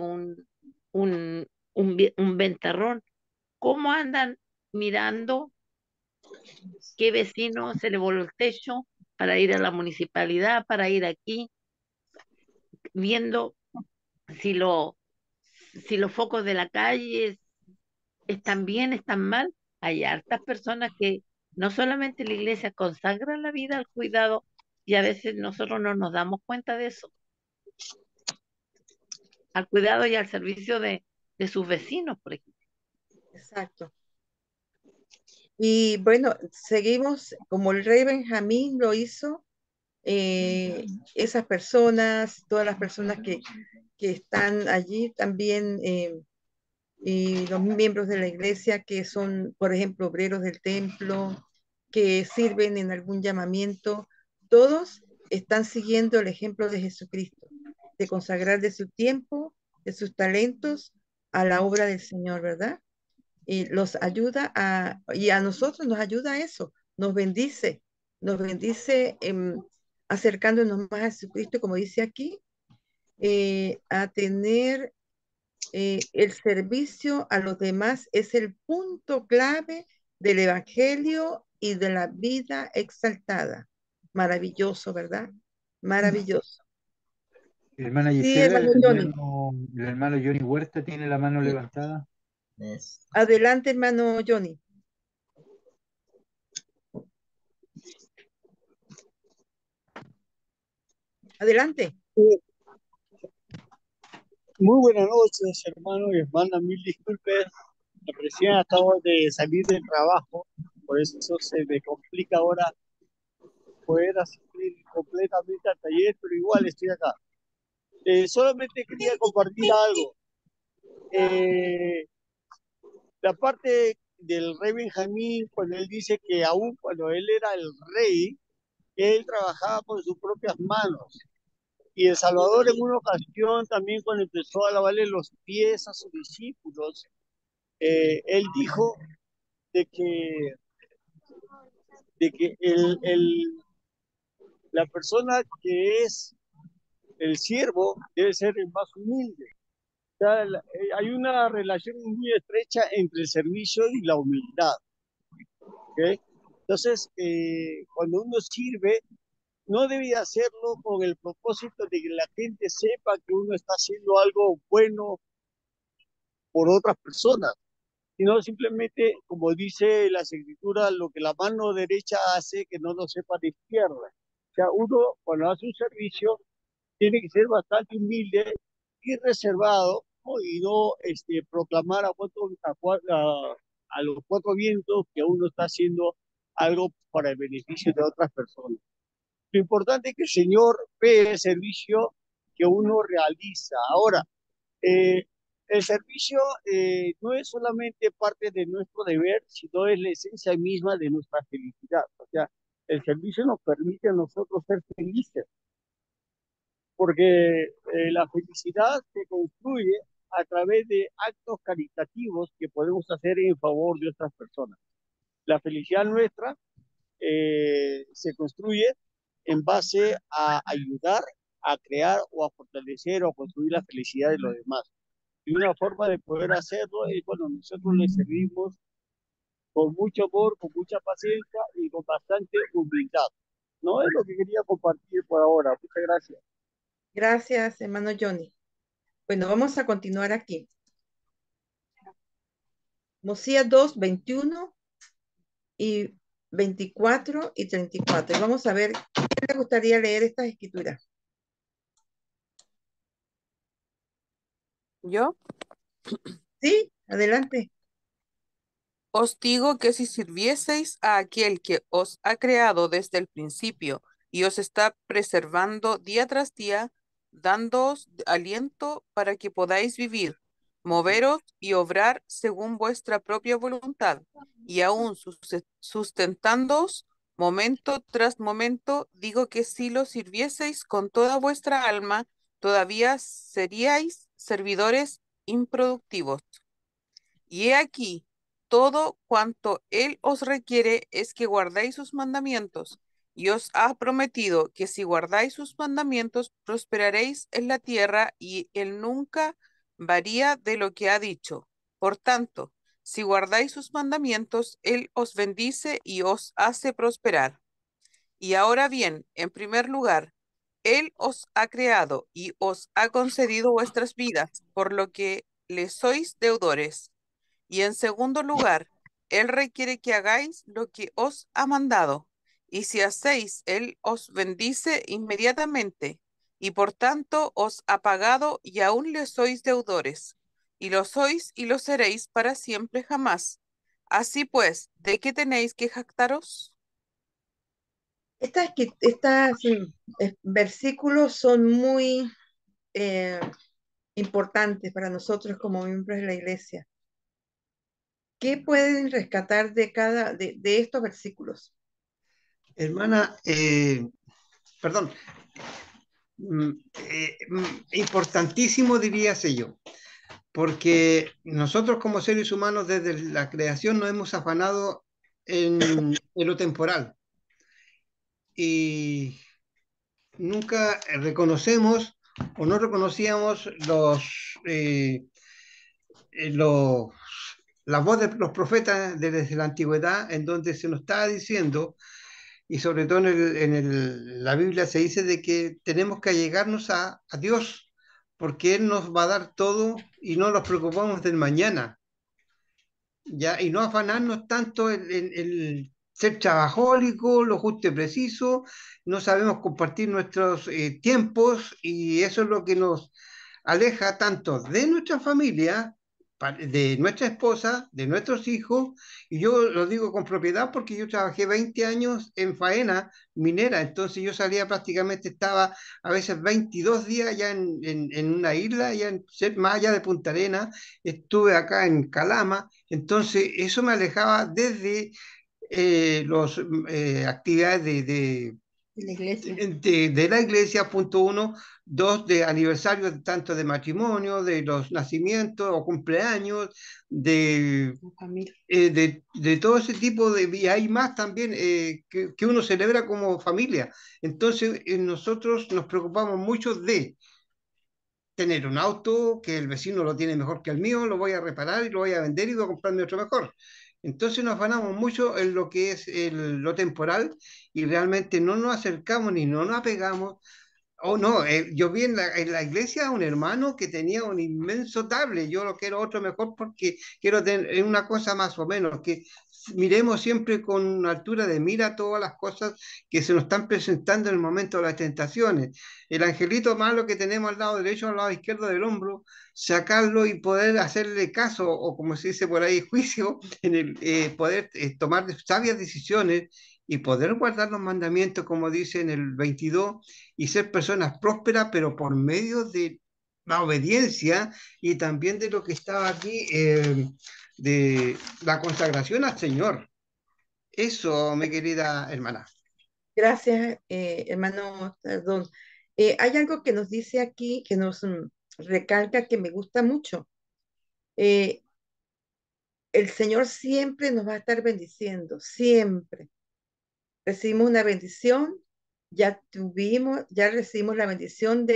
un ventarrón, ¿cómo andan mirando qué vecino se le voló el techo para ir a la municipalidad, para ir aquí, viendo si, si los focos de la calle están bien, están mal? Hay hartas personas que no solamente la iglesia consagra la vida al cuidado y a veces nosotros no nos damos cuenta de eso. al cuidado y al servicio de sus vecinos, por ejemplo. Exacto. Y bueno, seguimos como el rey Benjamín lo hizo, esas personas, todas las personas que están allí también, y los miembros de la iglesia que son, por ejemplo, obreros del templo, que sirven en algún llamamiento, todos están siguiendo el ejemplo de Jesucristo, de consagrar de su tiempo, de sus talentos a la obra del Señor, ¿verdad? Y los ayuda y a nosotros nos ayuda a eso, nos bendice acercándonos más a Jesucristo, como dice aquí, a tener el servicio a los demás es el punto clave del evangelio y de la vida exaltada. Maravilloso, ¿verdad? Maravilloso. Hermana Sí, Gisela, hermano Johnny. el hermano Johnny Huerta tiene la mano levantada. Adelante, hermano Johnny. Adelante. Muy buenas noches, hermano y hermana. Mil disculpas. Recién acabo de salir del trabajo, por eso se me complica ahora poder asistir completamente al taller, pero igual estoy acá. Solamente quería compartir algo. La parte del rey Benjamín, cuando él dice que aún cuando él era el rey, él trabajaba con sus propias manos. Y el Salvador en una ocasión también cuando empezó a lavarle los pies a sus discípulos, él dijo de que, la persona que es el siervo debe ser el más humilde. O sea, hay una relación muy estrecha entre el servicio y la humildad. ¿Okay? Entonces, cuando uno sirve, no debe hacerlo con el propósito de que la gente sepa que uno está haciendo algo bueno por otras personas, sino simplemente, como dice las escrituras, lo que la mano derecha hace, que no lo sepa la izquierda. O sea, uno cuando hace un servicio tiene que ser bastante humilde y reservado, ¿no? Y no proclamar a los cuatro vientos que uno está haciendo algo para el beneficio de otras personas. Lo importante es que el Señor ve el servicio que uno realiza. Ahora, el servicio no es solamente parte de nuestro deber, sino es la esencia misma de nuestra felicidad. O sea, el servicio nos permite a nosotros ser felices, porque la felicidad se construye a través de actos caritativos que podemos hacer en favor de otras personas. La felicidad nuestra se construye en base a ayudar, a crear o a fortalecer o a construir la felicidad de los demás. Y una forma de poder hacerlo es cuando nosotros le servimos con mucho amor, con mucha paciencia y con bastante humildad. No es lo que quería compartir por ahora. Muchas gracias. Gracias, hermano Johnny. Bueno, vamos a continuar aquí. Mosías 2, 21 y 24 y 34. Vamos a ver, ¿qué le gustaría leer estas escrituras? ¿Yo? Sí, adelante. Os digo que si sirvieseis a aquel que os ha creado desde el principio y os está preservando día tras día, dándoos aliento para que podáis vivir, moveros y obrar según vuestra propia voluntad, y aún sustentándoos momento tras momento, digo que si lo sirvieseis con toda vuestra alma, todavía seríais servidores improductivos. Y he aquí, todo cuanto Él os requiere es que guardéis sus mandamientos, y os ha prometido que si guardáis sus mandamientos, prosperaréis en la tierra, y Él nunca varía de lo que ha dicho. Por tanto, si guardáis sus mandamientos, Él os bendice y os hace prosperar. Y ahora bien, en primer lugar, Él os ha creado y os ha concedido vuestras vidas, por lo que le sois deudores. Y en segundo lugar, Él requiere que hagáis lo que os ha mandado. Y si hacéis, Él os bendice inmediatamente. y por tanto os ha pagado y aún le sois deudores, y lo sois y lo seréis para siempre jamás. Así pues, ¿de qué tenéis que jactaros? Estas versículos son muy eh, importantes para nosotros como miembros de la iglesia. ¿Qué pueden rescatar de estos versículos? Hermana, perdón, importantísimo diríase yo, porque nosotros como seres humanos desde la creación nos hemos afanado en lo temporal y nunca reconocemos o no reconocíamos los, la voz de los profetas desde la antigüedad, en donde se nos está diciendo, y sobre todo la Biblia se dice de que tenemos que allegarnos a Dios, porque Él nos va a dar todo y no nos preocupamos del mañana, ¿ya? Y no afanarnos tanto el ser trabajólico, lo justo y preciso, no sabemos compartir nuestros tiempos y eso es lo que nos aleja tanto de nuestra familia, de nuestra esposa, de nuestros hijos, y yo lo digo con propiedad porque yo trabajé 20 años en faena minera, entonces yo salía prácticamente, estaba a veces 22 días ya en una isla, más allá de Punta Arenas, estuve acá en Calama, entonces eso me alejaba desde las actividades De la iglesia. de la iglesia, punto uno, dos, de aniversarios tanto de matrimonio, de los nacimientos o cumpleaños, Familia. de todo ese tipo de, y hay más también que uno celebra como familia. Entonces, nosotros nos preocupamos mucho de tener un auto, que el vecino lo tiene mejor que el mío, lo voy a reparar y lo voy a vender y voy a comprarme otro mejor. Entonces nos afanamos mucho en lo que es lo temporal y realmente no nos acercamos ni no nos apegamos. Oh, no, yo vi en la iglesia a un hermano que tenía un inmenso tablet. Yo lo quiero otro mejor porque quiero tener una cosa más o menos, que miremos siempre con altura de mira todas las cosas que se nos están presentando en el momento de las tentaciones. El angelito malo que tenemos al lado derecho, al lado izquierdo del hombro, sacarlo y poder hacerle caso, o como se dice por ahí, juicio, poder tomar sabias decisiones y poder guardar los mandamientos, como dice en el 22 y ser personas prósperas, pero por medio de la obediencia y también de lo que estaba aquí, de la consagración al Señor. Eso, mi querida hermana. Gracias, hermano Tardón. Hay algo que nos dice aquí, que nos recalca, que me gusta mucho. Eh, el Señor siempre nos va a estar bendiciendo, siempre. Recibimos una bendición, ya recibimos la bendición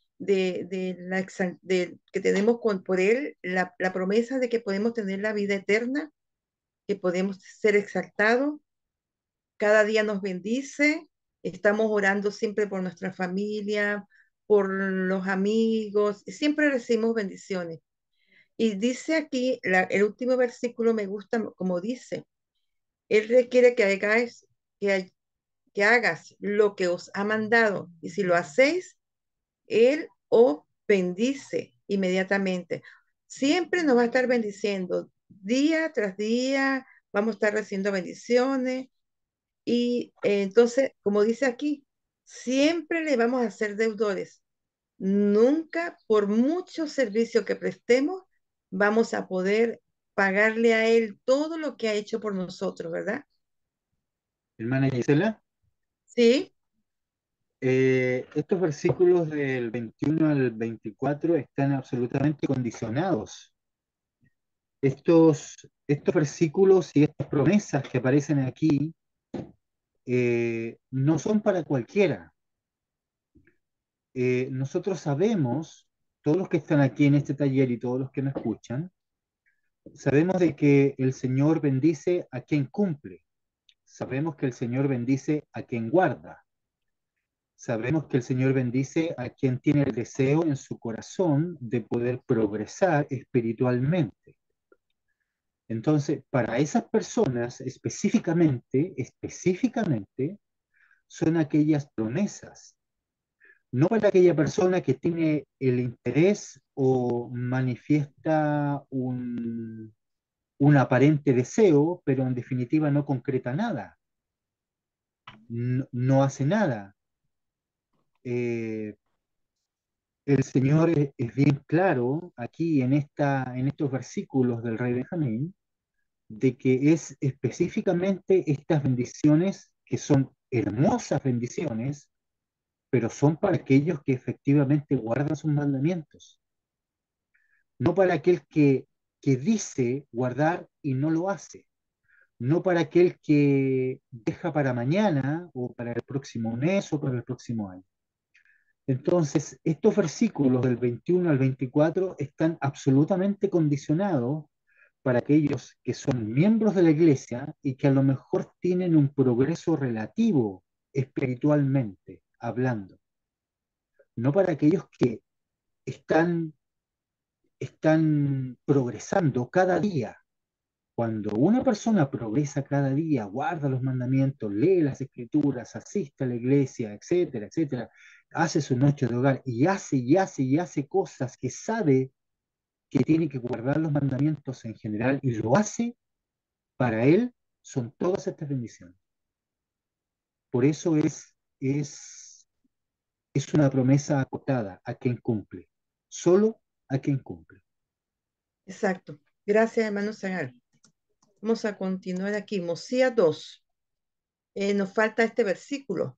que tenemos por Él, la promesa de que podemos tener la vida eterna, que podemos ser exaltados. Cada día nos bendice. Estamos orando siempre por nuestra familia, por los amigos, y siempre recibimos bendiciones. Y dice aquí, el último versículo me gusta como dice, Él requiere que, que hagas lo que os ha mandado, y si lo hacéis, Él os bendice inmediatamente. Siempre nos va a estar bendiciendo, día tras día, vamos a estar recibiendo bendiciones, y entonces, como dice aquí, siempre le vamos a ser deudores. Nunca, por mucho servicio que prestemos, vamos a poder pagarle a Él todo lo que ha hecho por nosotros, ¿verdad? Hermana Gisela, Sí, estos versículos del 21 al 24 están absolutamente condicionados. Estos versículos y estas promesas que aparecen aquí no son para cualquiera. Nosotros sabemos, todos los que están aquí en este taller y todos los que me escuchan, sabemos de que el Señor bendice a quien cumple. Sabemos que el Señor bendice a quien guarda. Sabemos que el Señor bendice a quien tiene el deseo en su corazón de poder progresar espiritualmente. Entonces, para esas personas específicamente, son aquellas promesas. no para aquella persona que tiene el interés o manifiesta un aparente deseo, pero en definitiva no concreta nada, no hace nada. El Señor es bien claro aquí en estos versículos del rey Benjamín, de que es específicamente estas bendiciones que son hermosas bendiciones, pero son para aquellos que efectivamente guardan sus mandamientos, no para aquel que dice guardar y no lo hace, no para aquel que deja para mañana o para el próximo mes o para el próximo año. Entonces, estos versículos del 21 al 24 están absolutamente condicionados para aquellos que son miembros de la iglesia y que a lo mejor tienen un progreso relativo espiritualmente hablando, no para aquellos que están, están progresando cada día. Cuando una persona progresa cada día, guarda los mandamientos, lee las escrituras, asiste a la iglesia, etcétera, etcétera, hace su noche de hogar y hace y hace y hace cosas que sabe que tiene que guardar los mandamientos en general y lo hace, para él son todas estas bendiciones. Por eso es una promesa acotada a quien cumple, solo a quien cumple. Exacto. Gracias, hermano Zagal. Vamos a continuar aquí. Mosías 2. Nos falta este versículo.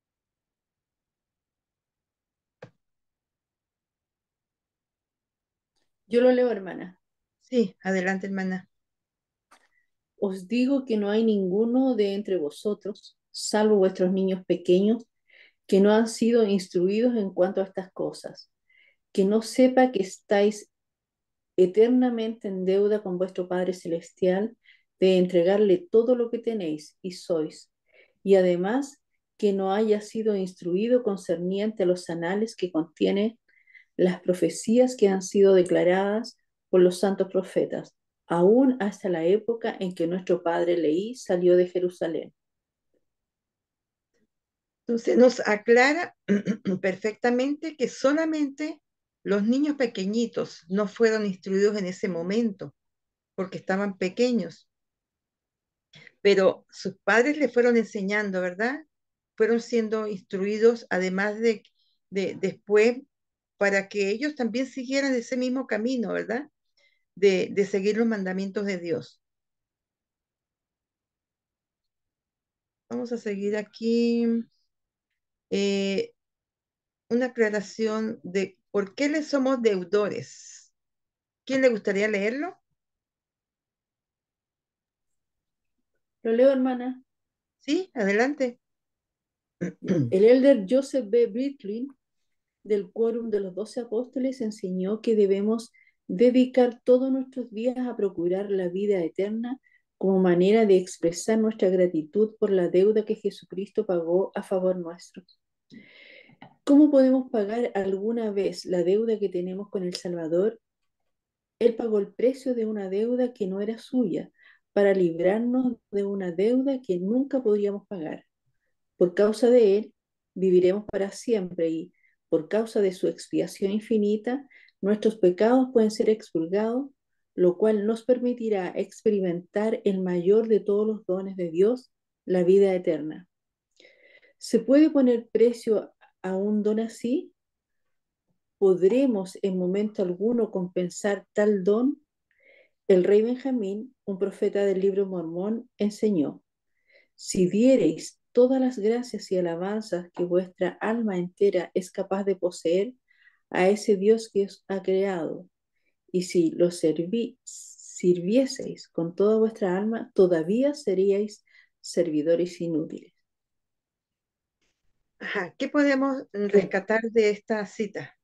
Yo lo leo, hermana. Sí, adelante, hermana. Os digo que no hay ninguno de entre vosotros, salvo vuestros niños pequeños, que no han sido instruidos en cuanto a estas cosas, que no sepa que estáis eternamente en deuda con vuestro Padre Celestial, de entregarle todo lo que tenéis y sois, y además que no haya sido instruido concerniente a los anales que contienen las profecías que han sido declaradas por los santos profetas, aún hasta la época en que nuestro padre Leí salió de Jerusalén. Entonces nos aclara perfectamente que solamente los niños pequeñitos no fueron instruidos en ese momento, porque estaban pequeños, pero sus padres le fueron enseñando, ¿verdad? Fueron siendo instruidos, además de después, para que ellos también siguieran ese mismo camino, ¿verdad? De seguir los mandamientos de Dios. Vamos a seguir aquí. Una aclaración de por qué le somos deudores. ¿Quién le gustaría leerlo? Lo leo, hermana. Sí, adelante. El elder Joseph B. Britling, del Quórum de los 12 Apóstoles, enseñó que debemos dedicar todos nuestros días a procurar la vida eterna como manera de expresar nuestra gratitud por la deuda que Jesucristo pagó a favor nuestro. ¿Cómo podemos pagar alguna vez la deuda que tenemos con el Salvador? Él pagó el precio de una deuda que no era suya, para librarnos de una deuda que nunca podríamos pagar. Por causa de Él, viviremos para siempre y, por causa de su expiación infinita, nuestros pecados pueden ser expurgados, lo cual nos permitirá experimentar el mayor de todos los dones de Dios, la vida eterna. ¿Se puede poner precio a un don así? ¿Podremos en momento alguno compensar tal don? El rey Benjamín, un profeta del libro Mormón, enseñó: si diereis todas las gracias y alabanzas que vuestra alma entera es capaz de poseer a ese Dios que os ha creado, y si lo sirvieseis con toda vuestra alma, todavía seríais servidores inútiles. Ajá, ¿qué podemos rescatar de esta cita?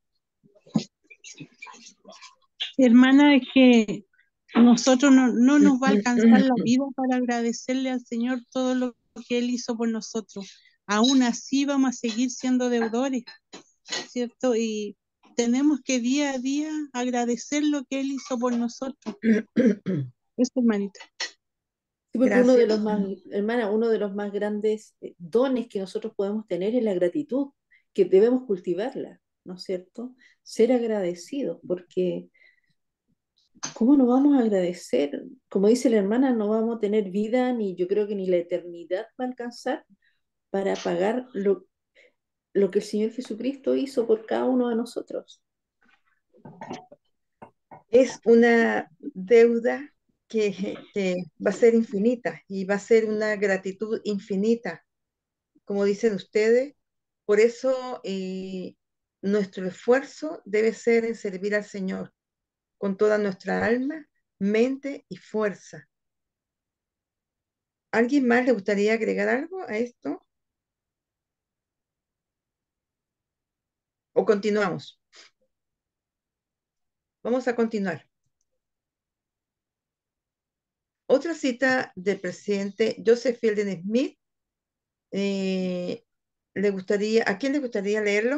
Hermana, es que nosotros no nos va a alcanzar la vida para agradecerle al Señor todo lo que Él hizo por nosotros. Aún así vamos a seguir siendo deudores, ¿cierto? Y tenemos que día a día agradecer lo que Él hizo por nosotros. Eso, hermanita. Sí, porque Gracias. uno de los más grandes dones que nosotros podemos tener es la gratitud. que debemos cultivarla, ¿no es cierto? Ser agradecidos, porque ¿cómo nos vamos a agradecer? Como dice la hermana, no vamos a tener vida, ni yo creo que ni la eternidad va a alcanzar para pagar lo que el Señor Jesucristo hizo por cada uno de nosotros. Es una deuda que va a ser infinita y va a ser una gratitud infinita, como dicen ustedes. Por eso nuestro esfuerzo debe ser en servir al Señor con toda nuestra alma, mente y fuerza. ¿Alguien más le gustaría agregar algo a esto? ¿O continuamos? Vamos a continuar. Otra cita del presidente Joseph Fielding Smith. ¿A quién le gustaría leerlo?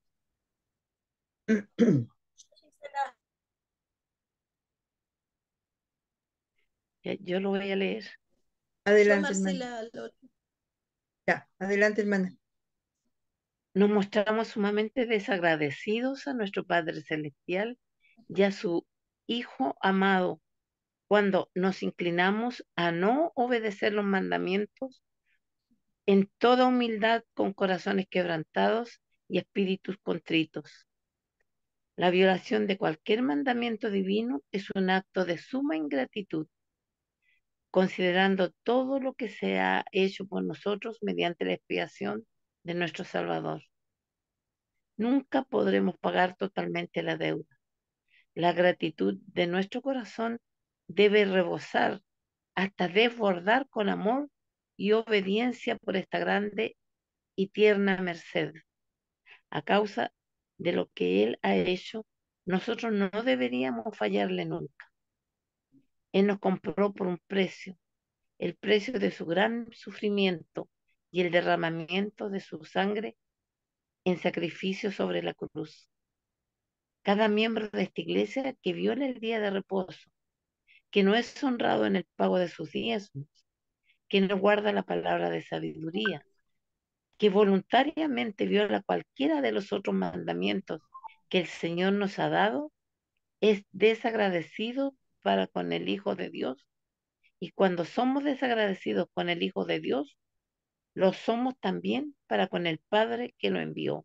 Yo lo voy a leer. Adelante, hermana. Ya, adelante, hermana. Nos mostramos sumamente desagradecidos a nuestro Padre Celestial y a su Hijo amado cuando nos inclinamos a no obedecer los mandamientos en toda humildad con corazones quebrantados y espíritus contritos. La violación de cualquier mandamiento divino es un acto de suma ingratitud, considerando todo lo que se ha hecho por nosotros mediante la expiación de nuestro Salvador. Nunca podremos pagar totalmente la deuda. La gratitud de nuestro corazón debe rebosar hasta desbordar con amor y obediencia por esta grande y tierna merced. A causa de lo que Él ha hecho, nosotros no deberíamos fallarle nunca. Él nos compró por un precio, el precio de su gran sufrimiento y el derramamiento de su sangre en sacrificio sobre la cruz. Cada miembro de esta iglesia que viola el día de reposo, que no es honrado en el pago de sus diezmos, que no guarda la palabra de sabiduría, que voluntariamente viola cualquiera de los otros mandamientos que el Señor nos ha dado, es desagradecido para con el Hijo de Dios. Y cuando somos desagradecidos con el Hijo de Dios, lo somos también para con el Padre que lo envió.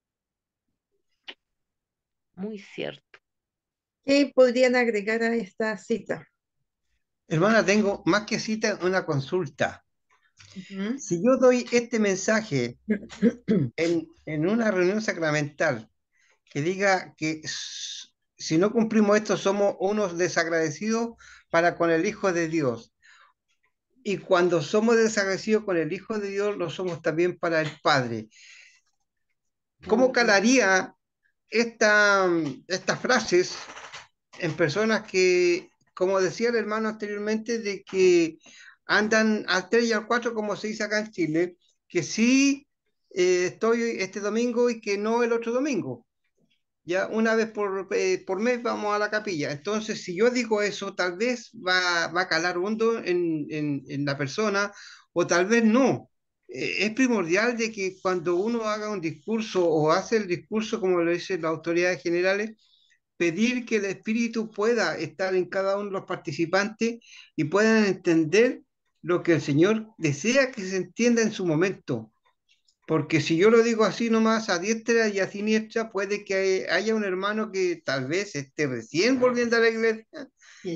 Muy cierto. ¿Qué podrían agregar a esta cita? Hermana, tengo más que cita una consulta. Si yo doy este mensaje en una reunión sacramental que diga que si no cumplimos esto somos unos desagradecidos para con el Hijo de Dios, y cuando somos desagradecidos con el Hijo de Dios lo somos también para el Padre, ¿cómo calaría estas frases en personas que, como decía el hermano anteriormente, de que andan al 3 y al 4, como se dice acá en Chile, que sí estoy este domingo y que no el otro domingo? Ya una vez por mes vamos a la capilla. Entonces, si yo digo eso, tal vez va a calar hondo en la persona, o tal vez no. Es primordial de que cuando uno haga un discurso o hace el discurso, como lo dicen las autoridades generales, pedir que el Espíritu pueda estar en cada uno de los participantes y puedan entender lo que el Señor desea que se entienda en su momento. Porque si yo lo digo así nomás, a diestra y a siniestra, puede que haya un hermano que tal vez esté recién volviendo a la iglesia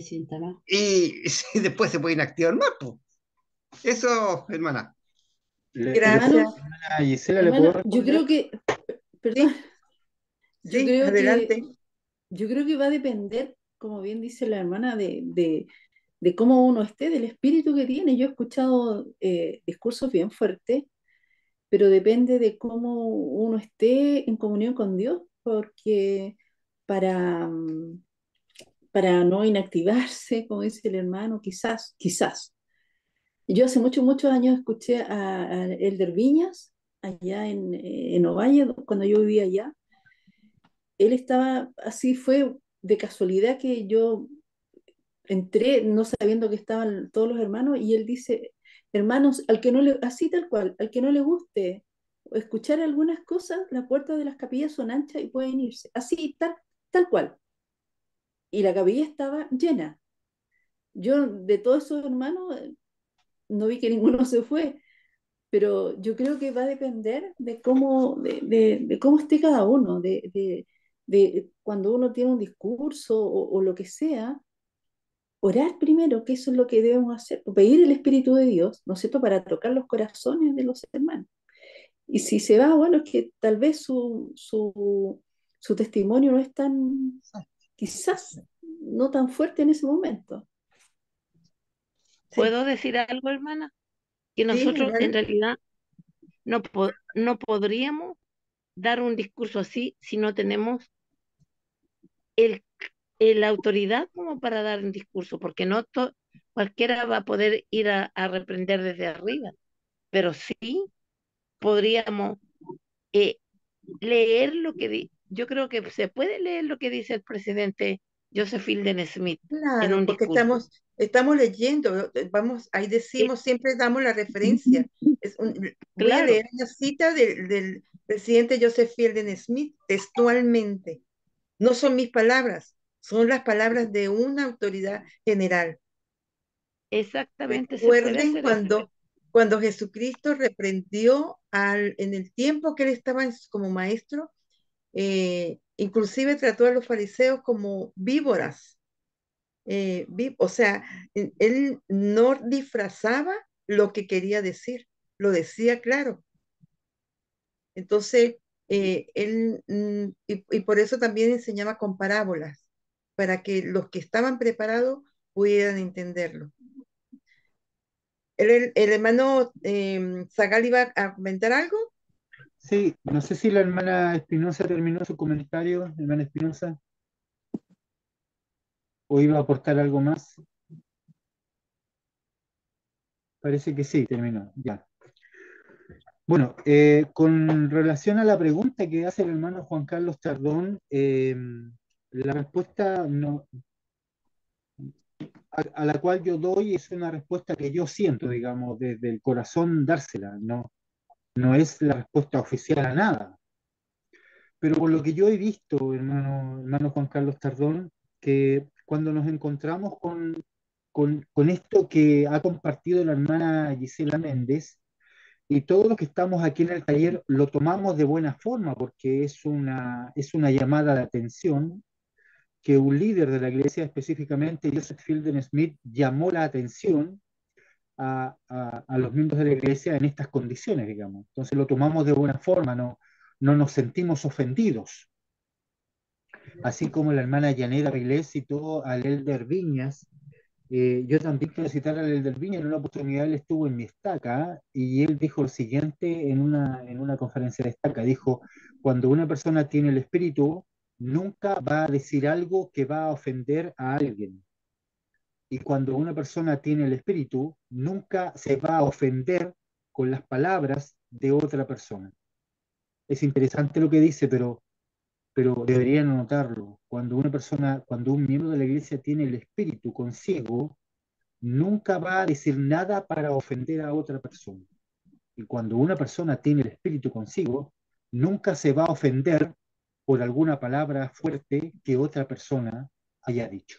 y después se puede inactivar más, po. Eso, hermana. Gracias. Hermana Gisela, ¿le puedo Hermano, yo responder? creo que, perdón, yo Sí, creo adelante. yo creo que va a depender, como bien dice la hermana, de cómo uno esté, del espíritu que tiene. Yo he escuchado discursos bien fuertes, pero depende de cómo uno esté en comunión con Dios, porque para, para no inactivarse, como dice el hermano, quizás. Yo hace muchos, muchos años escuché a Elder Viñas, allá en Ovalle, cuando yo vivía allá. Él estaba, así fue de casualidad que yo entré no sabiendo que estaban todos los hermanos, y él dice: hermanos, al que no le, así tal cual, al que no le guste escuchar algunas cosas, las puertas de las capillas son anchas y pueden irse, así, tal cual. Y la capilla estaba llena. Yo de todos esos hermanos no vi que ninguno se fue, pero yo creo que va a depender de cómo esté cada uno, de cuando uno tiene un discurso o lo que sea, orar primero, que eso es lo que debemos hacer, pedir el Espíritu de Dios, ¿no es cierto?, para tocar los corazones de los hermanos. Y si se va, bueno, es que tal vez su testimonio no es tan, quizás, no tan fuerte en ese momento. Sí, ¿Puedo decir algo, hermana? Que sí, nosotros en hermana. realidad no podríamos dar un discurso así si no tenemos el, la autoridad como para dar un discurso, porque cualquiera va a poder ir a reprender desde arriba, pero sí podríamos eh, leer yo creo que se puede leer lo que dice el presidente Joseph Fielding Smith en Claro, un porque discurso. estamos leyendo, vamos, ahí Eh, decimos, siempre damos la referencia. Voy a claro, leer una cita del presidente Joseph Fielding Smith textualmente. No son mis palabras, son las palabras de una autoridad general. exactamente se puede Recuerden hacer eso. cuando Jesucristo reprendió en el tiempo que él estaba como maestro, inclusive trató a los fariseos como víboras. O sea, él no disfrazaba lo que quería decir, lo decía claro. Entonces, y por eso también enseñaba con parábolas, para que los que estaban preparados pudieran entenderlo. El hermano Zagal iba a comentar algo. Sí, no sé si la hermana Espinosa terminó su comentario, hermana Espinosa, o iba a aportar algo más. Parece que sí, terminó, ya. Bueno, con relación a la pregunta que hace el hermano Juan Carlos Tardón, la respuesta a la cual yo doy es una respuesta que yo siento, digamos, desde el corazón dársela, no es la respuesta oficial a nada. Pero por lo que yo he visto, hermano Juan Carlos Tardón, que cuando nos encontramos con esto que ha compartido la hermana Gisela Méndez, y todos los que estamos aquí en el taller lo tomamos de buena forma, porque es una llamada de atención que un líder de la iglesia, específicamente Joseph Fielding Smith, llamó la atención a los miembros de la iglesia en estas condiciones, digamos. Entonces lo tomamos de buena forma, no nos sentimos ofendidos. Así como la hermana Yaneda Vilés citó al Elder Viñas, yo también quiero citar al Elder Viñas. En una oportunidad él estuvo en mi estaca y él dijo lo siguiente en una conferencia de estaca, dijo, cuando una persona tiene el espíritu, nunca va a decir algo que va a ofender a alguien. Y cuando una persona tiene el espíritu, nunca se va a ofender con las palabras de otra persona. Es interesante lo que dice, pero deberían anotarlo. Cuando un miembro de la iglesia tiene el espíritu consigo, nunca va a decir nada para ofender a otra persona. Y cuando una persona tiene el espíritu consigo, nunca se va a ofender por alguna palabra fuerte que otra persona haya dicho.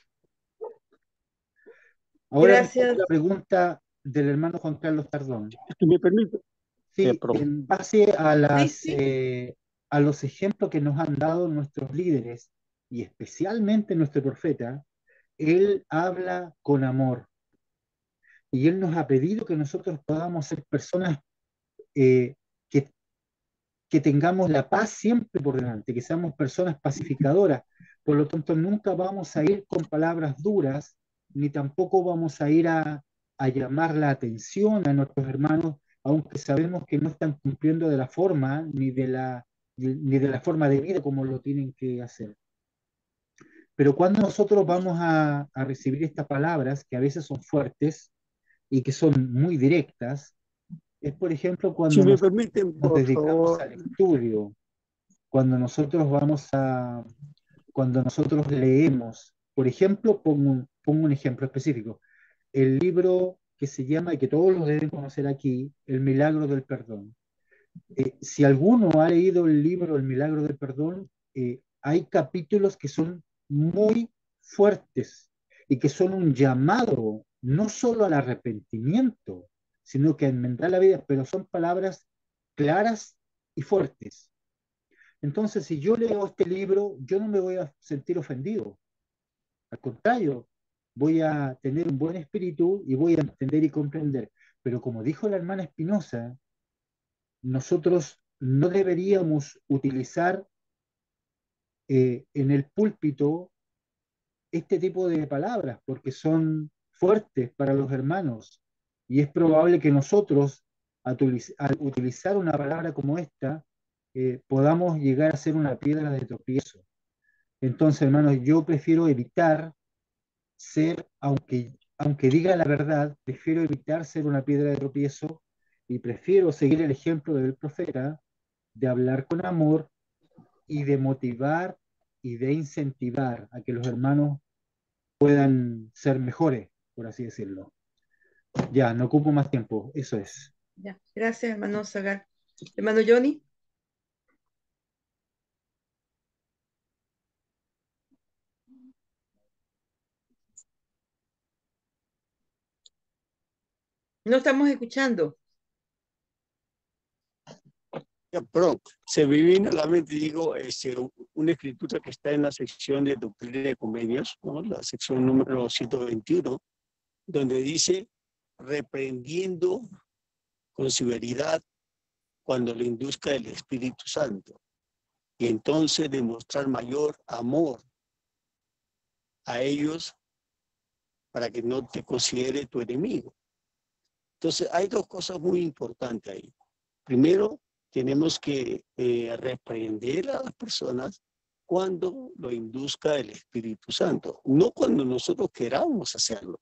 Ahora respondo Gracias. la pregunta del hermano Juan Carlos Tardón. Si me permite. Sí, Perdón. en base Sí. a los ejemplos que nos han dado nuestros líderes y especialmente nuestro profeta, él habla con amor y él nos ha pedido que nosotros podamos ser personas eh, que, que tengamos la paz siempre por delante, que seamos personas pacificadoras. Por lo tanto, nunca vamos a ir con palabras duras, ni tampoco vamos a ir a llamar la atención a nuestros hermanos, aunque sabemos que no están cumpliendo de la forma, ni de la forma de vida como lo tienen que hacer. Pero cuando nosotros vamos a recibir estas palabras, que a veces son fuertes y que son muy directas, es por ejemplo Si cuando me nos permiten, por dedicamos favor. al estudio, cuando nosotros cuando nosotros leemos. Por ejemplo, pongo un ejemplo específico. El libro que se llama, y que todos lo deben conocer aquí, El Milagro del Perdón. Si alguno ha leído el libro El milagro del perdón, hay capítulos que son muy fuertes y que son un llamado no solo al arrepentimiento, sino que a enmendar la vida, pero son palabras claras y fuertes. Entonces, si yo leo este libro, yo no me voy a sentir ofendido. Al contrario, voy a tener un buen espíritu y voy a entender y comprender. Pero como dijo la hermana Espinosa, nosotros no deberíamos utilizar en el púlpito este tipo de palabras porque son fuertes para los hermanos y es probable que nosotros al utilizar una palabra como esta podamos llegar a ser una piedra de tropiezo. Entonces, hermanos, yo prefiero evitar ser, aunque diga la verdad, prefiero evitar ser una piedra de tropiezo y prefiero seguir el ejemplo del profeta de hablar con amor y de motivar y de incentivar a que los hermanos puedan ser mejores, por así decirlo. Ya, no ocupo más tiempo, eso es. Ya, gracias, hermano Zagar. Hermano Johnny. No estamos escuchando. Ya, perdón, se me viene a la mente, digo, una escritura que está en la sección de Doctrina de Convenios, ¿no? La sección número 121, donde dice, reprendiendo con severidad cuando le induzca el Espíritu Santo, y entonces demostrar mayor amor a ellos para que no te considere tu enemigo. Entonces, hay dos cosas muy importantes ahí. Primero, tenemos que reprender a las personas cuando lo induzca el Espíritu Santo, no cuando nosotros queramos hacerlo.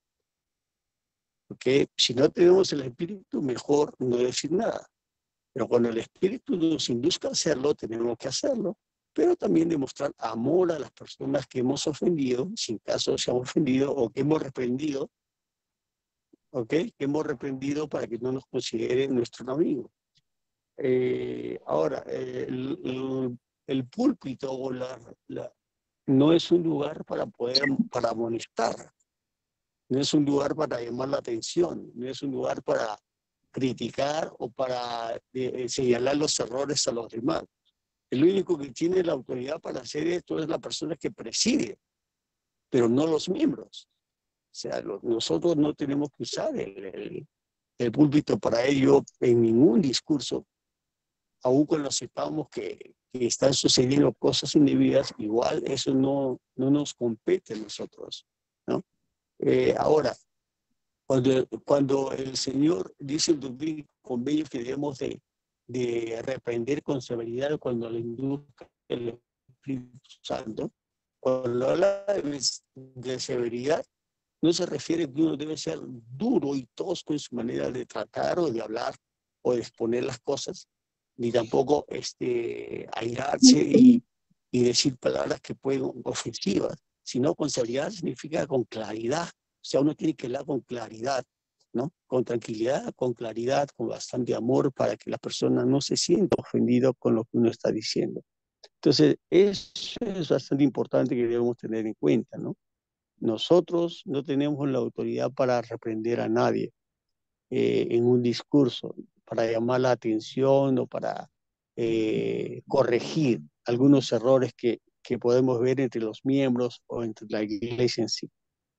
Porque si no tenemos el Espíritu, mejor no decir nada. Pero cuando el Espíritu nos induzca a hacerlo, tenemos que hacerlo. Pero también demostrar amor a las personas que hemos ofendido, sin caso se han ofendido o que hemos reprendido, ¿ok? Que hemos reprendido para que no nos consideren nuestro amigo. Ahora, el púlpito o no es un lugar para amonestar, no es un lugar para llamar la atención, no es un lugar para criticar o para señalar los errores a los demás. El único que tiene la autoridad para hacer esto es la persona que preside, pero no los miembros. O sea, nosotros no tenemos que usar el púlpito para ello en ningún discurso, aun cuando sepamos que están sucediendo cosas indebidas, igual eso no nos compete a nosotros, ¿no? Ahora, cuando el Señor dice en Doctrina y Convenios que debemos de reprender con severidad cuando le induzca el Espíritu Santo, cuando habla de severidad, no se refiere que uno debe ser duro y tosco en su manera de tratar o de hablar o de exponer las cosas, ni tampoco airarse y decir palabras que pueden ofensivas, sino con severidad significa con claridad. O sea, uno tiene que hablar con claridad, ¿no? Con tranquilidad, con claridad, con bastante amor, para que la persona no se sienta ofendida con lo que uno está diciendo. Entonces, eso es bastante importante que debemos tener en cuenta, ¿no? Nosotros no tenemos la autoridad para reprender a nadie en un discurso, para llamar la atención o para corregir algunos errores que podemos ver entre los miembros o entre la iglesia en sí.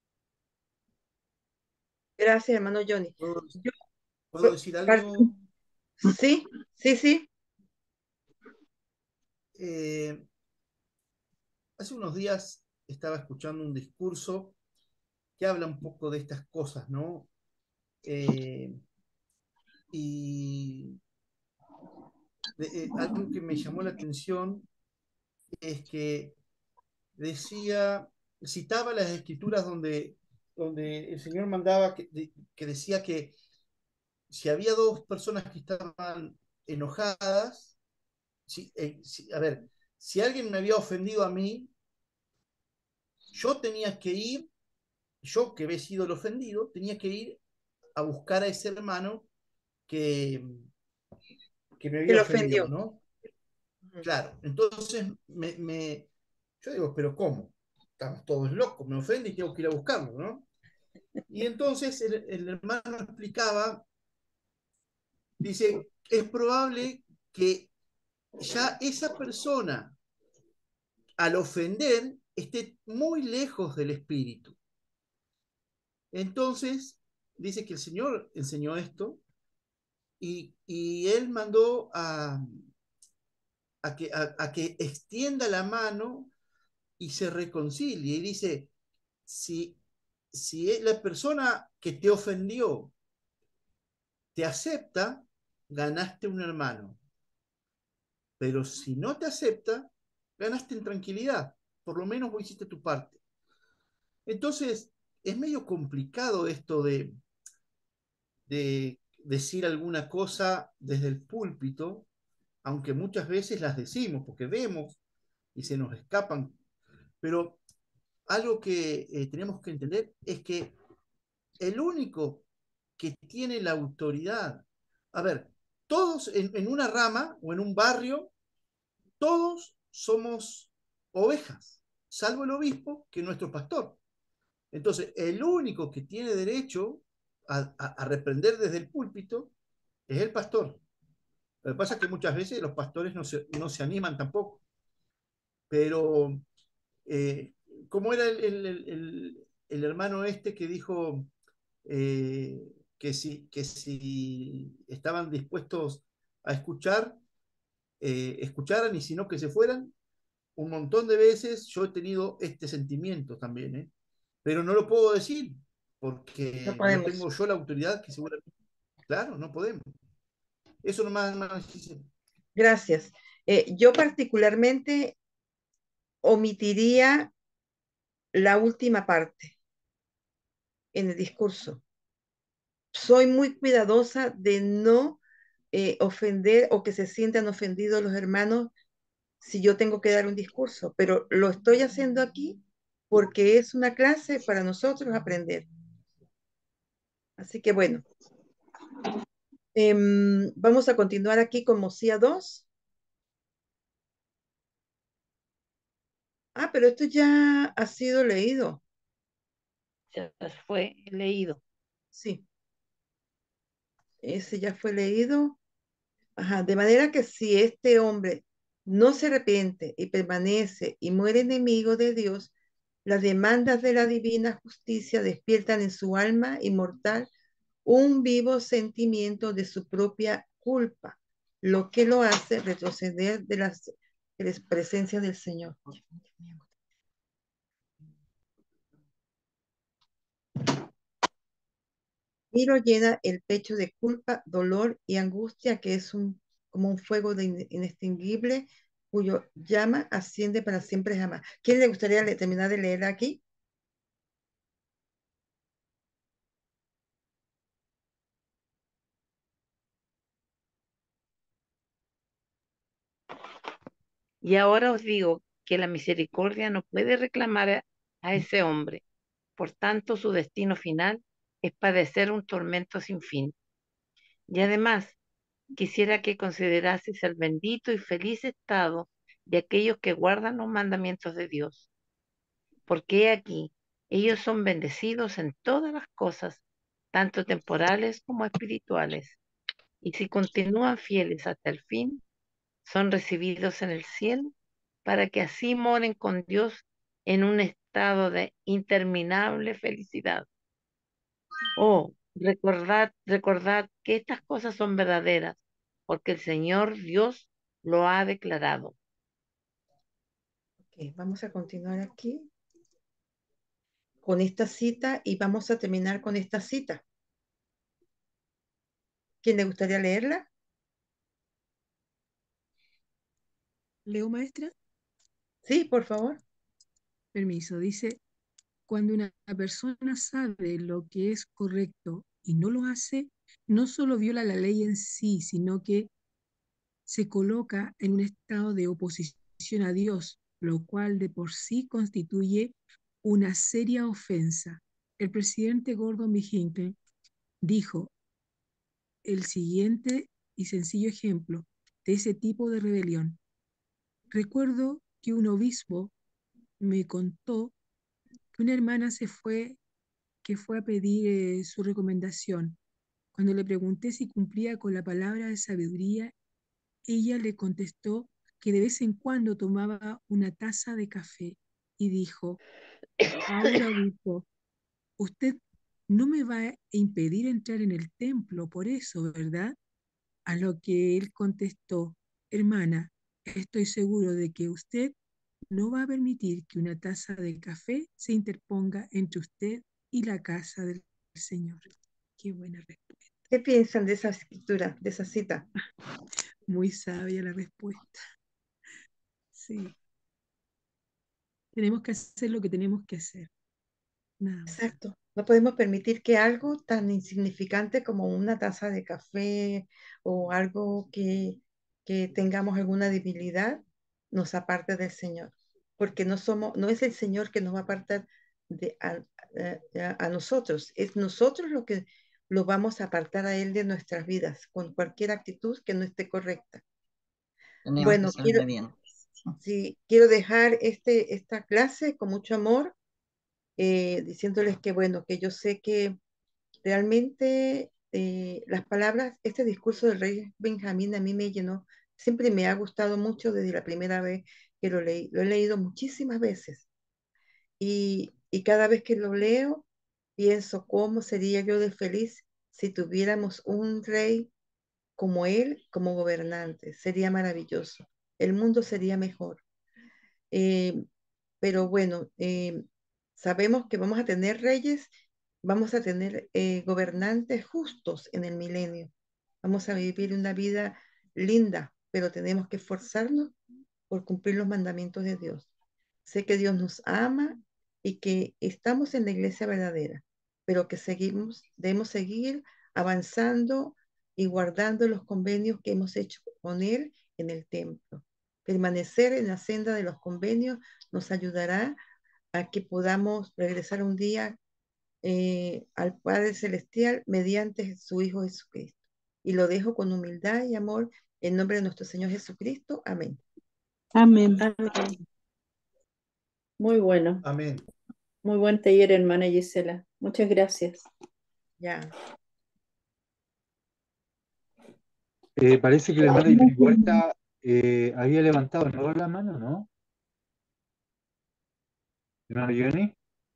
Gracias, hermano Johnny. ¿Puedo decir algo? Sí, sí, sí. Hace unos días estaba escuchando un discurso que habla un poco de estas cosas, ¿no? Y algo que me llamó la atención es que citaba las escrituras donde el Señor mandaba, que decía que si había dos personas que estaban enojadas, a ver, si alguien me había ofendido a mí, yo tenía que ir, yo que había sido el ofendido, tenía que ir a buscar a ese hermano que que me Que había lo ofendido, ofendió. ¿no? Ujú. Claro, entonces yo digo, pero ¿cómo? Estamos todos locos, me ofende y tengo que ir a buscarlo, ¿no? Y entonces el hermano explicaba, dice, es probable que ya esa persona, al ofender, esté muy lejos del espíritu. Entonces, dice que el Señor enseñó esto y él mandó a que extienda la mano y se reconcilie. Y dice, si la persona que te ofendió te acepta, ganaste un hermano. Pero si no te acepta, ganaste en tranquilidad. Por lo menos vos hiciste tu parte. Entonces, es medio complicado esto de decir alguna cosa desde el púlpito, aunque muchas veces las decimos porque vemos y se nos escapan. Pero algo que tenemos que entender es que el único que tiene la autoridad, a ver, todos en una rama o en un barrio, todos somos ovejas, salvo el obispo, que es nuestro pastor. Entonces, el único que tiene derecho a reprender desde el púlpito es el pastor. Lo que pasa es que muchas veces los pastores no se animan tampoco. Pero, eh, ¿cómo era el hermano este que dijo que si estaban dispuestos a escuchar, escucharan y si no que se fueran? Un montón de veces yo he tenido este sentimiento también, ¿eh? Pero no lo puedo decir No porque no podemos. tengo yo la autoridad que seguramente, claro, no podemos. Eso nomás, hermano Gisela. Gracias. Yo particularmente omitiría la última parte en el discurso. Soy muy cuidadosa de no ofender o que se sientan ofendidos los hermanos si yo tengo que dar un discurso, pero lo estoy haciendo aquí porque es una clase para nosotros aprender. Así que bueno, vamos a continuar aquí con Mosía 2. Ah, pero esto ya ha sido leído. Ya fue leído. Sí, ese ya fue leído. Ajá, de manera que si este hombre no se arrepiente y permanece y muere enemigo de Dios, las demandas de la divina justicia despiertan en su alma inmortal un vivo sentimiento de su propia culpa, lo que lo hace retroceder de la presencia del Señor. Y lo llena el pecho de culpa, dolor y angustia, que es como un fuego de inextinguible, cuyo llama asciende para siempre jamás. ¿Quién le gustaría terminar de leer aquí? Y ahora os digo que la misericordia no puede reclamar a ese hombre. Por tanto, su destino final es padecer un tormento sin fin. Y además, quisiera que considerases el bendito y feliz estado de aquellos que guardan los mandamientos de Dios. Porque he aquí, ellos son bendecidos en todas las cosas, tanto temporales como espirituales. Y si continúan fieles hasta el fin, son recibidos en el cielo para que así moren con Dios en un estado de interminable felicidad. Oh, recordad que estas cosas son verdaderas, porque el Señor Dios lo ha declarado. Ok, vamos a continuar aquí con esta cita y vamos a terminar con esta cita. ¿Quién le gustaría leerla? Leo, maestra. Sí, por favor. Permiso. Dice, cuando una persona sabe lo que es correcto y no lo hace, no solo viola la ley en sí, sino que se coloca en un estado de oposición a Dios, lo cual de por sí constituye una seria ofensa. El presidente Gordon B. Hinckley dijo el siguiente y sencillo ejemplo: de ese tipo de rebelión. Recuerdo que un obispo me contó que una hermana que fue a pedir su recomendación. Cuando le pregunté si cumplía con la palabra de sabiduría, ella le contestó que de vez en cuando tomaba una taza de café y dijo: ahora, obispo, usted no me va a impedir entrar en el templo por eso, ¿verdad? A lo que él contestó: hermana, estoy seguro de que usted no va a permitir que una taza de café se interponga entre usted y la casa del Señor. Qué buena respuesta. ¿Qué piensan de esa escritura, de esa cita? Muy sabia la respuesta. Sí, tenemos que hacer lo que tenemos que hacer. Nada más. Exacto. No podemos permitir que algo tan insignificante como una taza de café o algo que tengamos alguna debilidad nos aparte del Señor. Porque no es el Señor que nos va a apartar a nosotros, es nosotros lo que lo vamos a apartar a Él de nuestras vidas con cualquier actitud que no esté correcta. Tenemos que Bueno, ser obedientes. sí, quiero dejar esta clase con mucho amor, diciéndoles que, bueno, que yo sé que realmente las palabras, este discurso del rey Benjamín a mí me llenó, siempre me ha gustado mucho desde la primera vez que lo leí, lo he leído muchísimas veces y cada vez que lo leo pienso cómo sería yo de feliz si tuviéramos un rey como él, como gobernante, sería maravilloso, el mundo sería mejor. Eh, pero bueno, sabemos que vamos a tener reyes, vamos a tener gobernantes justos en el milenio. Vamos a vivir una vida linda, pero tenemos que esforzarnos por cumplir los mandamientos de Dios. Sé que Dios nos ama y que estamos en la iglesia verdadera, pero que debemos seguir avanzando y guardando los convenios que hemos hecho con Él en el templo. Permanecer en la senda de los convenios nos ayudará a que podamos regresar un día al Padre Celestial mediante su Hijo Jesucristo. Y lo dejo con humildad y amor en nombre de nuestro Señor Jesucristo. Amén. Amén. Amén. Muy bueno. Amén. Muy buen taller, hermana Gisela. Muchas gracias. Ya. Parece que la hermana Jenny Huerta había levantado, ¿no?, la mano, ¿no? Hermana Jenny.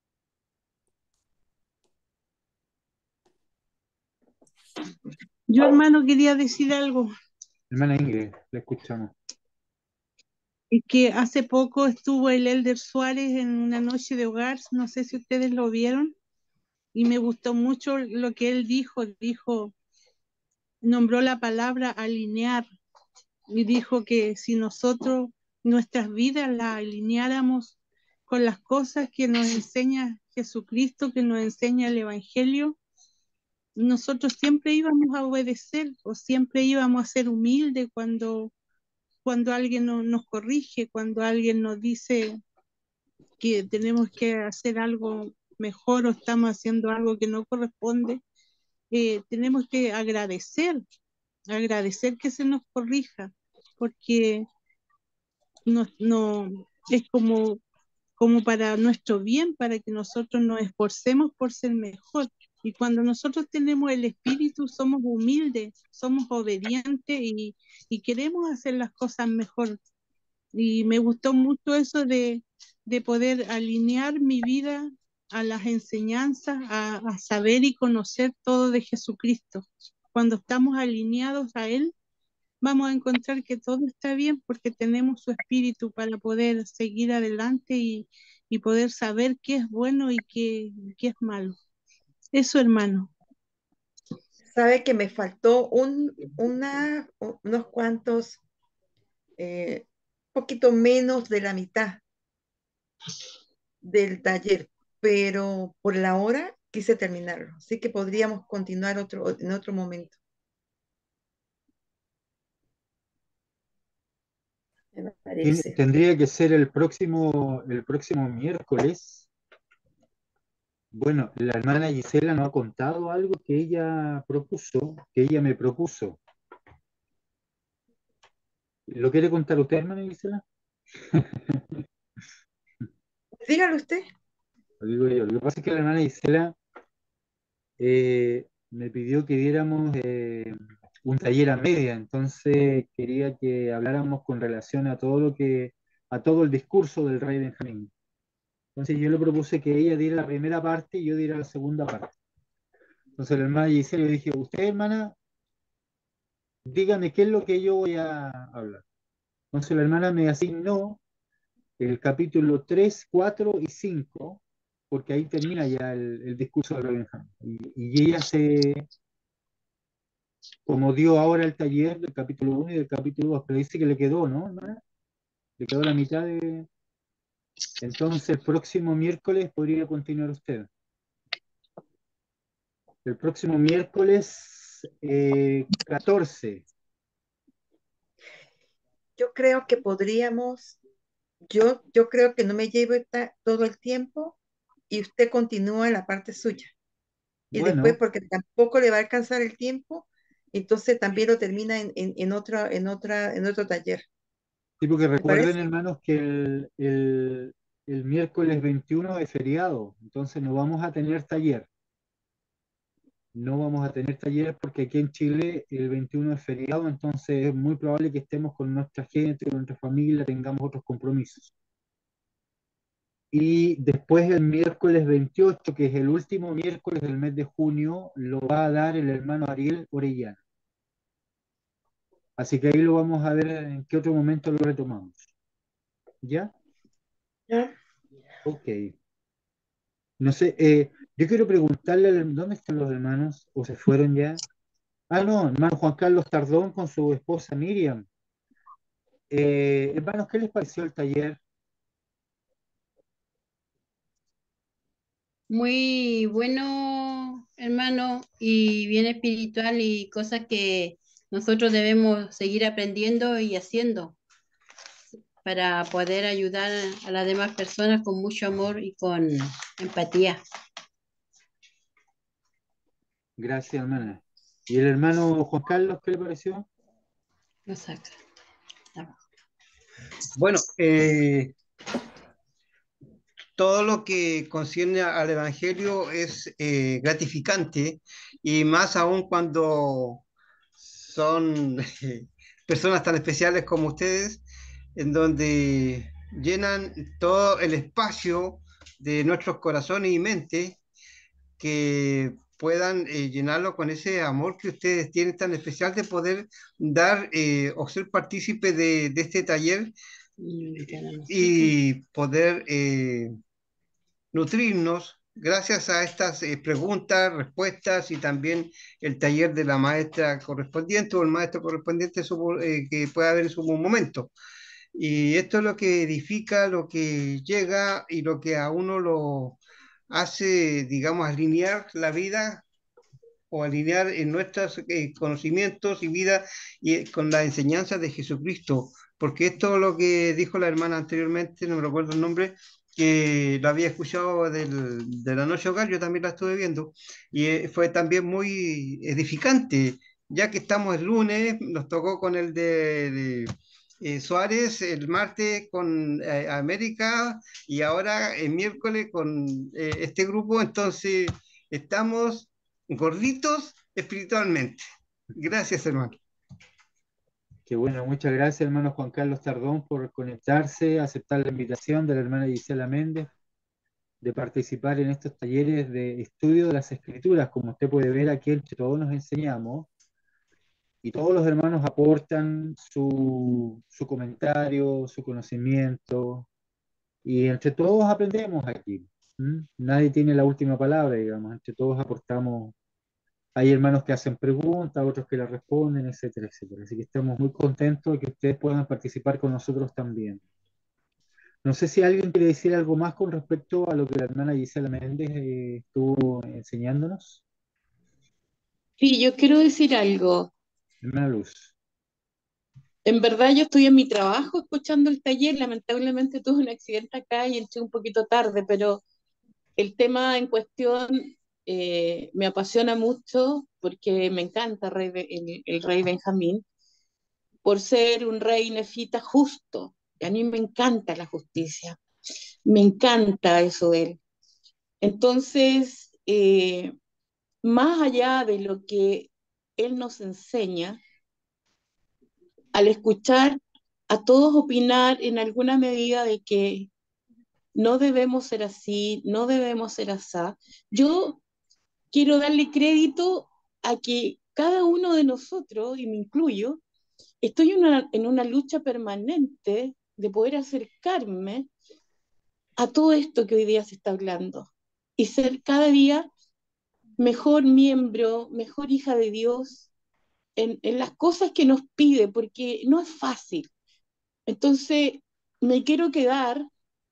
Yo, hermano, quería decir algo. Hermana Ingrid, la escuchamos. Es que hace poco estuvo el Elder Suárez en una noche de hogar, no sé si ustedes lo vieron, y me gustó mucho lo que él dijo, nombró la palabra alinear, y dijo que si nosotros nuestras vidas las alineáramos con las cosas que nos enseña Jesucristo, que nos enseña el Evangelio, nosotros siempre íbamos a obedecer o siempre íbamos a ser humildes cuando alguien nos corrige, cuando alguien nos dice que tenemos que hacer algo mejor o estamos haciendo algo que no corresponde, tenemos que agradecer que se nos corrija, porque no es como para nuestro bien, para que nosotros nos esforcemos por ser mejor. Y cuando nosotros tenemos el espíritu, somos humildes, somos obedientes y queremos hacer las cosas mejor. Y me gustó mucho eso de poder alinear mi vida a las enseñanzas, a saber y conocer todo de Jesucristo. Cuando estamos alineados a Él, vamos a encontrar que todo está bien porque tenemos su espíritu para poder seguir adelante y poder saber qué es bueno y qué es malo. Eso, hermano. Sabe que me faltó unos cuantos, poquito menos de la mitad del taller, pero por la hora quise terminarlo, así que podríamos continuar en otro momento. Me parece. Tendría que ser el próximo miércoles. Bueno, la hermana Gisela nos ha contado algo que ella me propuso. ¿Lo quiere contar usted, hermana Gisela? Dígalo usted. Lo digo yo. Lo que pasa es que la hermana Gisela me pidió que diéramos un taller a media, entonces quería que habláramos con relación a a todo el discurso del rey Benjamín. Entonces yo le propuse que ella diera la primera parte y yo diera la segunda parte. Entonces la hermana Gisela le dije, usted, hermana, dígame qué es lo que yo voy a hablar. Entonces la hermana me asignó el capítulo 3, 4 y 5, porque ahí termina ya el discurso del rey Benjamín. Y ella como dio ahora el taller del capítulo 1 y del capítulo 2, pero dice que le quedó, ¿no, hermana? Le quedó la mitad de... Entonces el próximo miércoles podría continuar usted. El próximo miércoles 14. Yo creo que podríamos, yo creo que no me llevo todo el tiempo y usted continúa la parte suya. Y después, Bueno, porque tampoco le va a alcanzar el tiempo, entonces también lo termina en otro taller. tipo que ¿Le parece? recuerden, hermanos, que el miércoles 21 es feriado, entonces no vamos a tener taller. No vamos a tener talleres porque aquí en Chile el 21 es feriado, entonces es muy probable que estemos con nuestra gente, con nuestra familia, tengamos otros compromisos. Y después el miércoles 28, que es el último miércoles del mes de junio, lo va a dar el hermano Ariel Orellana. Así que ahí lo vamos a ver en qué otro momento lo retomamos. ¿Ya? ¿Ya? Ok. No sé, yo quiero preguntarle, ¿dónde están los hermanos? ¿O se fueron ya? Ah, no, hermano Juan Carlos Tardón con su esposa Miriam. Hermanos, ¿qué les pareció el taller? Muy bueno, hermano, y bien espiritual y cosas que nosotros debemos seguir aprendiendo y haciendo para poder ayudar a las demás personas con mucho amor y con empatía. Gracias, hermana. ¿Y el hermano Juan Carlos, qué le pareció? Lo saca. Bueno, todo lo que concierne al Evangelio es gratificante y más aún cuando son personas tan especiales como ustedes, en donde llenan todo el espacio de nuestros corazones y mentes que puedan llenarlo con ese amor que ustedes tienen tan especial de poder dar o ser partícipe de este taller y poder nutrirnos gracias a estas preguntas, respuestas y también el taller de la maestra correspondiente o el maestro correspondiente que pueda haber en su momento. Y esto es lo que edifica, lo que llega y lo que a uno lo hace, digamos, alinear la vida o alinear en nuestros conocimientos y vida y, con la enseñanza de Jesucristo, porque esto es lo que dijo la hermana anteriormente, no me recuerdo el nombre, que lo había escuchado de la Noche Hogar, yo también la estuve viendo, y fue también muy edificante, ya que estamos el lunes, nos tocó con el Suárez, el martes con América y ahora el miércoles con este grupo, entonces estamos gorditos espiritualmente. Gracias, hermano. Qué bueno, muchas gracias, hermano Juan Carlos Tardón, por conectarse, aceptar la invitación de la hermana Gisela Méndez de participar en estos talleres de estudio de las Escrituras. Como usted puede ver, aquí entre todos nos enseñamos y todos los hermanos aportan su comentario, su conocimiento, y entre todos aprendemos aquí. ¿Mm? Nadie tiene la última palabra, digamos, entre todos aportamos. Hay hermanos que hacen preguntas, otros que las responden, etcétera, etcétera. Así que estamos muy contentos de que ustedes puedan participar con nosotros también. No sé si alguien quiere decir algo más con respecto a lo que la hermana Gisela Méndez estuvo enseñándonos. Sí, yo quiero decir algo. Hermana Luz. En verdad yo estoy en mi trabajo escuchando el taller, lamentablemente tuve un accidente acá y entré un poquito tarde, pero el tema en cuestión me apasiona mucho porque me encanta el rey Benjamín, por ser un rey nefita justo. Y a mí me encanta la justicia, me encanta eso de él. Entonces, más allá de lo que él nos enseña, al escuchar a todos opinar en alguna medida de que no debemos ser así, no debemos ser así, yo quiero darle crédito a que cada uno de nosotros, y me incluyo, estoy en una lucha permanente de poder acercarme a todo esto que hoy día se está hablando y ser cada día mejor miembro, mejor hija de Dios en las cosas que nos pide, porque no es fácil. Entonces, me quiero quedar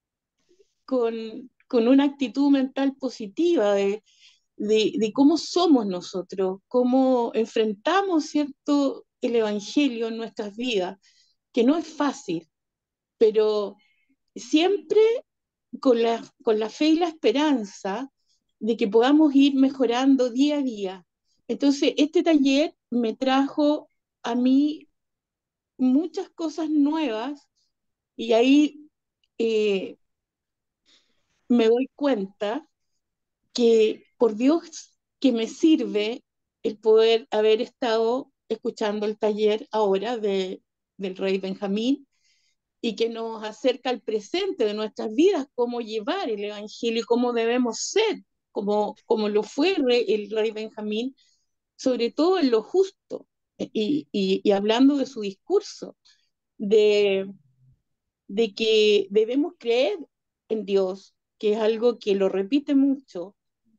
con una actitud mental positiva de cómo somos nosotros, cómo enfrentamos, ¿cierto?, el Evangelio en nuestras vidas, que no es fácil, pero siempre con la fe y la esperanza de que podamos ir mejorando día a día. Entonces, este taller me trajo a mí muchas cosas nuevas y ahí eh, me doy cuenta que por Dios que me sirve el poder haber estado escuchando el taller ahora del rey Benjamín y que nos acerca al presente de nuestras vidas, cómo llevar el Evangelio y cómo debemos ser, como lo fue el rey Benjamín, sobre todo en lo justo, y hablando de su discurso, de, de que debemos creer en Dios, que es algo que lo repite mucho.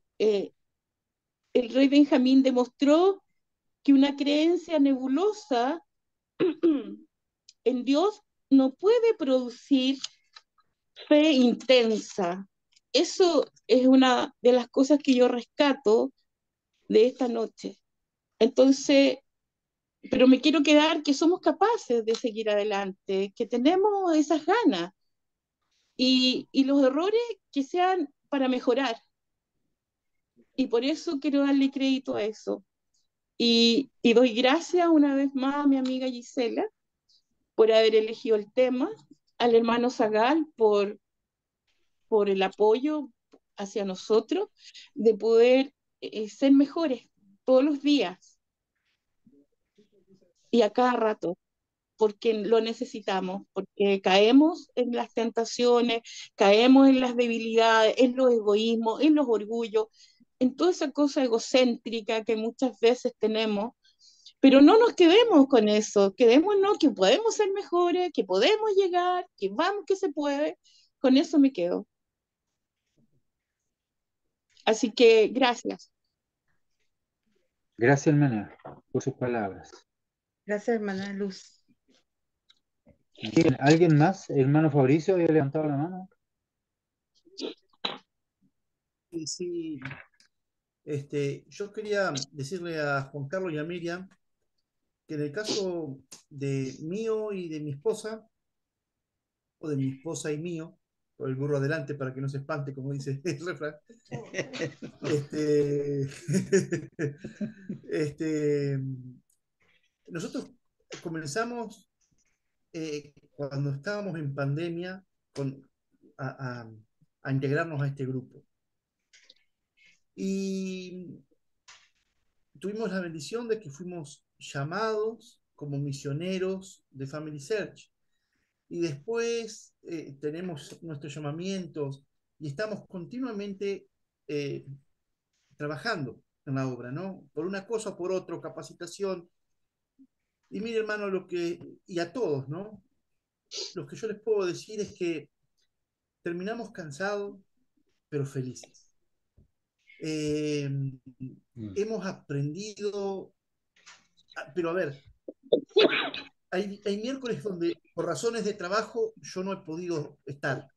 El rey Benjamín demostró que una creencia nebulosa en Dios no puede producir fe intensa. Eso es una de las cosas que yo rescato de esta noche. Entonces, pero me quiero quedar que somos capaces de seguir adelante, que tenemos esas ganas y los errores que sean para mejorar. Y por eso quiero darle crédito a eso. Y doy gracias una vez más a mi amiga Gisela por haber elegido el tema, al hermano Zagal por el apoyo hacia nosotros, de poder ser mejores todos los días y a cada rato, porque lo necesitamos, porque caemos en las tentaciones, caemos en las debilidades, en los egoísmos, en los orgullos, en toda esa cosa egocéntrica que muchas veces tenemos. Pero no nos quedemos con eso, quedémonos que podemos ser mejores, que podemos llegar, que vamos, que se puede. Con eso me quedo. Así que gracias. Gracias, hermana, por sus palabras. Gracias, hermana Luz. ¿Alguien más? Hermano Fabricio había levantado la mano. Sí, yo quería decirle a Juan Carlos y a Miriam que en el caso de mío y de mi esposa, o de mi esposa y mío, por el burro adelante para que no se espante, como dice el refrán, nosotros comenzamos cuando estábamos en pandemia a, a, a integrarnos a este grupo. Y tuvimos la bendición de que fuimos llamados como misioneros de Family Search. Y después tenemos nuestros llamamientos y estamos continuamente trabajando en la obra, ¿no? Por una cosa o por otra, capacitación. Y mire, hermano, y a todos, ¿no? Lo que yo les puedo decir es que terminamos cansados, pero felices. Hemos aprendido, pero a ver, hay miércoles donde por razones de trabajo yo no he podido estar.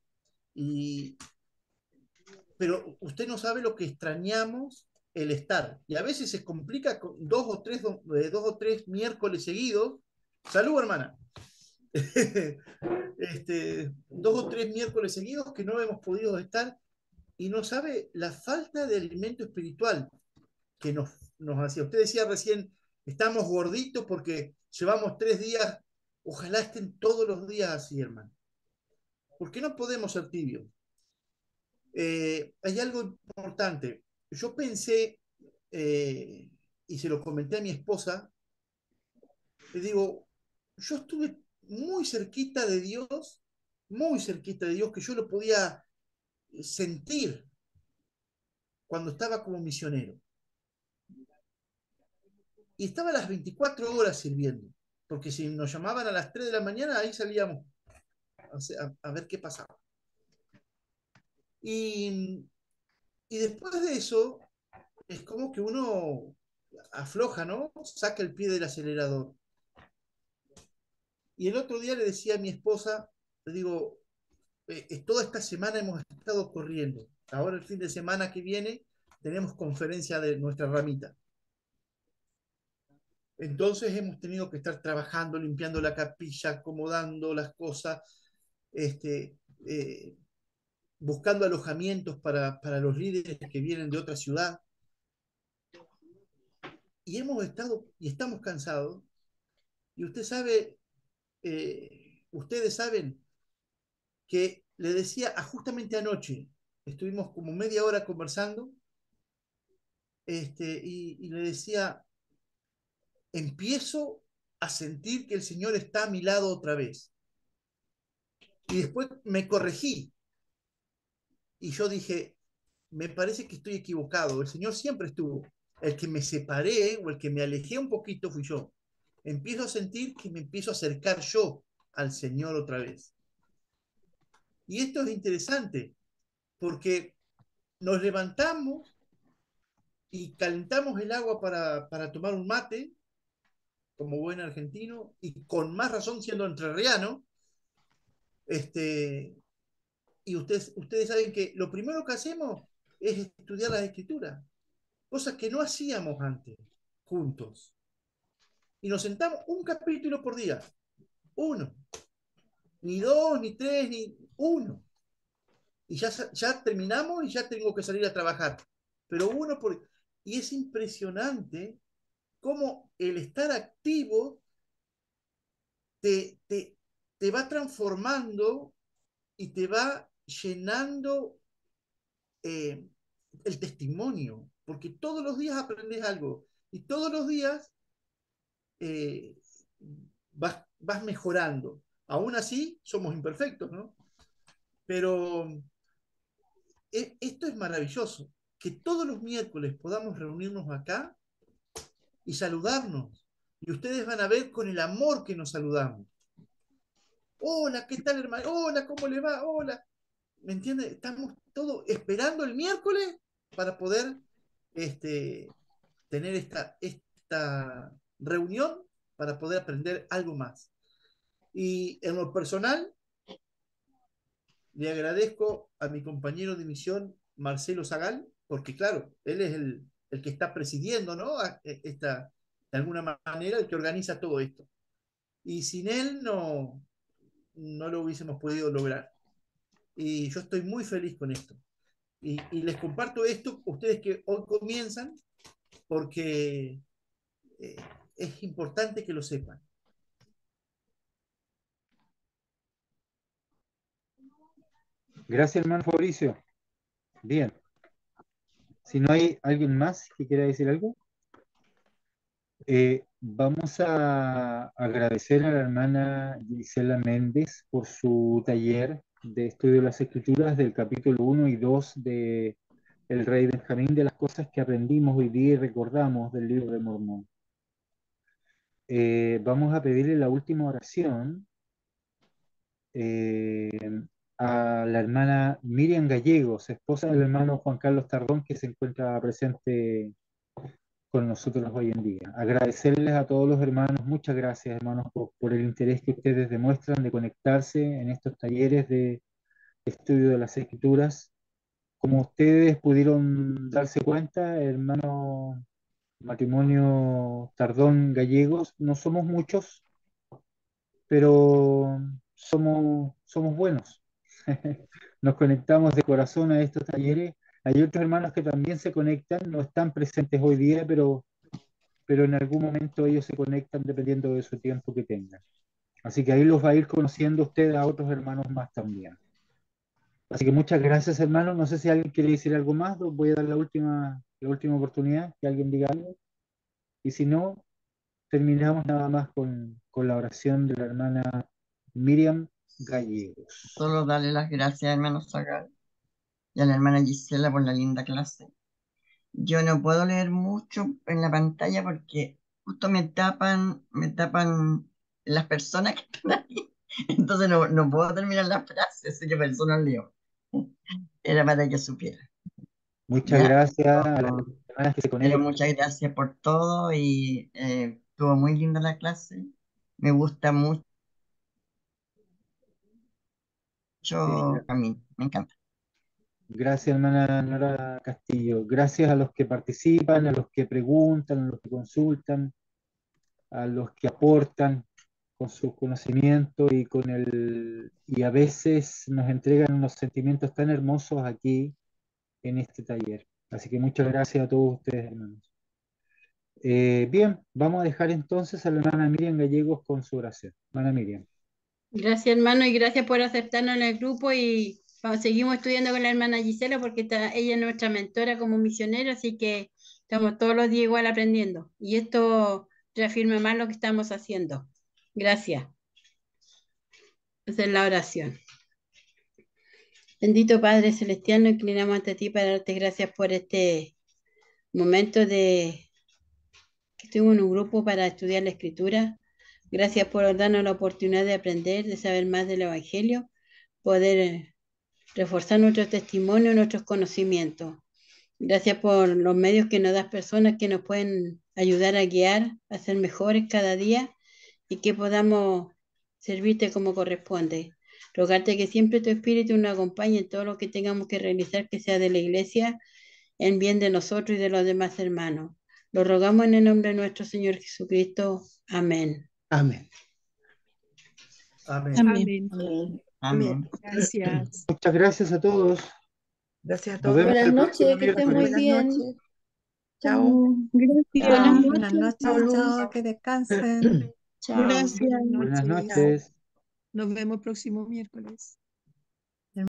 Pero usted no sabe lo que extrañamos el estar. Y a veces se complica con dos o tres miércoles seguidos. Salud, hermana. 2 o 3 miércoles seguidos que no hemos podido estar y no sabe la falta de alimento espiritual que nos hacía. Usted decía recién, estamos gorditos porque llevamos 3 días Ojalá estén todos los días así, hermano. ¿Por qué no podemos ser tibios? Hay algo importante. Yo pensé, y se lo comenté a mi esposa, le digo, yo estuve muy cerquita de Dios, que yo lo podía sentir cuando estaba como misionero. Y estaba las 24 horas sirviendo, porque si nos llamaban a las 3 de la mañana, ahí salíamos a ver qué pasaba. Y, y después de eso, es como que uno afloja, ¿no? Saca el pie del acelerador. Y el otro día le decía a mi esposa, le digo, toda esta semana hemos estado corriendo. Ahora el fin de semana que viene tenemos conferencia de nuestra ramita. Entonces hemos tenido que estar trabajando, limpiando la capilla, acomodando las cosas, este, eh, buscando alojamientos para los líderes que vienen de otra ciudad. Y hemos estado y estamos cansados. Y ustedes saben que le decía justamente anoche, estuvimos como media hora conversando, y le decía, empiezo a sentir que el Señor está a mi lado otra vez. Y después me corregí y yo dije, me parece que estoy equivocado, el Señor siempre estuvo. El que me separé o el que me alejé un poquito fui yo. Empiezo a sentir que me empiezo a acercar yo al Señor otra vez. Y esto es interesante, porque nos levantamos y calentamos el agua para tomar un mate, como buen argentino, y con más razón siendo entrerriano, y ustedes saben que lo primero que hacemos es estudiar las escrituras, cosas que no hacíamos antes, juntos. Y nos sentamos un capítulo por día, uno, ni dos, ni tres, ni uno. Y ya terminamos y ya tengo que salir a trabajar. Pero uno por... Y es impresionante cómo el estar activo te, te, te va transformando y te va llenando eh, el testimonio, porque todos los días aprendes algo y todos los días eh, vas mejorando. Aún así, somos imperfectos, ¿no? Pero esto es maravilloso, que todos los miércoles podamos reunirnos acá y saludarnos. Y ustedes van a ver con el amor que nos saludamos. Hola, ¿qué tal, hermano? Hola, ¿cómo le va? Hola. ¿Me entiende? Estamos todos esperando el miércoles para poder tener esta reunión para poder aprender algo más. Y en lo personal, le agradezco a mi compañero de misión, Marcelo Zagal, porque claro, él es el que está presidiendo, ¿no? De alguna manera, el que organiza todo esto. Y sin él no lo hubiésemos podido lograr. Y yo estoy muy feliz con esto. Y les comparto esto, ustedes que hoy comienzan, porque eh, es importante que lo sepan. Gracias, hermano Fabricio. Bien. Si no hay alguien más que quiera decir algo, vamos a agradecer a la hermana Gisela Méndez por su taller de estudio de las Escrituras del capítulo 1 y 2 de El Rey Benjamín, de las cosas que aprendimos hoy día y recordamos del libro de Mormón. Vamos a pedirle la última oración a la hermana Miriam Gallegos, esposa del hermano Juan Carlos Tardón, que se encuentra presente con nosotros hoy en día. Agradecerles a todos los hermanos, muchas gracias hermanos por el interés que ustedes demuestran de conectarse en estos talleres de estudio de las Escrituras. Como ustedes pudieron darse cuenta, hermano matrimonio Tardón Gallegos, no somos muchos, pero somos buenos. Nos conectamos de corazón a estos talleres. Hay otros hermanos que también se conectan, no están presentes hoy día, pero en algún momento ellos se conectan dependiendo de su tiempo que tengan. Así que ahí los va a ir conociendo usted a otros hermanos más también. Así que muchas gracias, hermanos. No sé si alguien quiere decir algo más, os voy a dar la última oportunidad, que alguien diga algo. Y si no, terminamos nada más con la oración de la hermana Miriam Gallegos. Solo darle las gracias, hermano Zagal, y a la hermana Gisela por la linda clase. Yo no puedo leer mucho en la pantalla porque justo me tapan las personas que están ahí. Entonces no puedo terminar las frases, así que por eso no leo. Era para que supiera. Muchas ¿Ya? gracias a las hermanas que se Pero conectan. muchas gracias por todo y estuvo muy linda la clase. Me gusta mucho a mí, me encanta. Gracias, hermana Nora Castillo. Gracias a los que participan, a los que preguntan, a los que consultan, a los que aportan con sus conocimientos y a veces nos entregan unos sentimientos tan hermosos aquí en este taller. Así que muchas gracias a todos ustedes, hermanos. Bien, vamos a dejar entonces a la hermana Miriam Gallegos con su oración. Hermana Miriam. Gracias, hermano, y gracias por aceptarnos en el grupo y seguimos estudiando con la hermana Gisela porque ella es nuestra mentora como misionera, así que estamos todos los días igual aprendiendo. Y esto reafirma más lo que estamos haciendo. Gracias. Esa es la oración. Bendito Padre Celestial, nos inclinamos ante ti para darte gracias por este momento que estuvimos en un grupo para estudiar la Escritura. Gracias por darnos la oportunidad de aprender, de saber más del Evangelio, poder reforzar nuestro testimonio, nuestros conocimientos. Gracias por los medios que nos das, personas que nos pueden ayudar a guiar, a ser mejores cada día y que podamos servirte como corresponde. Rogarte que siempre tu Espíritu nos acompañe en todo lo que tengamos que realizar, que sea de la Iglesia, en bien de nosotros y de los demás hermanos. Lo rogamos en el nombre de nuestro Señor Jesucristo. Amén. Amén. Amén. Amén. Amén. Amén. Gracias. Muchas gracias a todos. Gracias a Nos todos. vemos Buenas el noches, próximo que estén muy miércoles. Buenas bien. noches. Chao. Gracias. Buenas Chao. noches. Buenas Chao, noches, Luz. chao, que descansen. Chao. Gracias. Buenas Buenas noches. noches. Nos vemos próximo miércoles.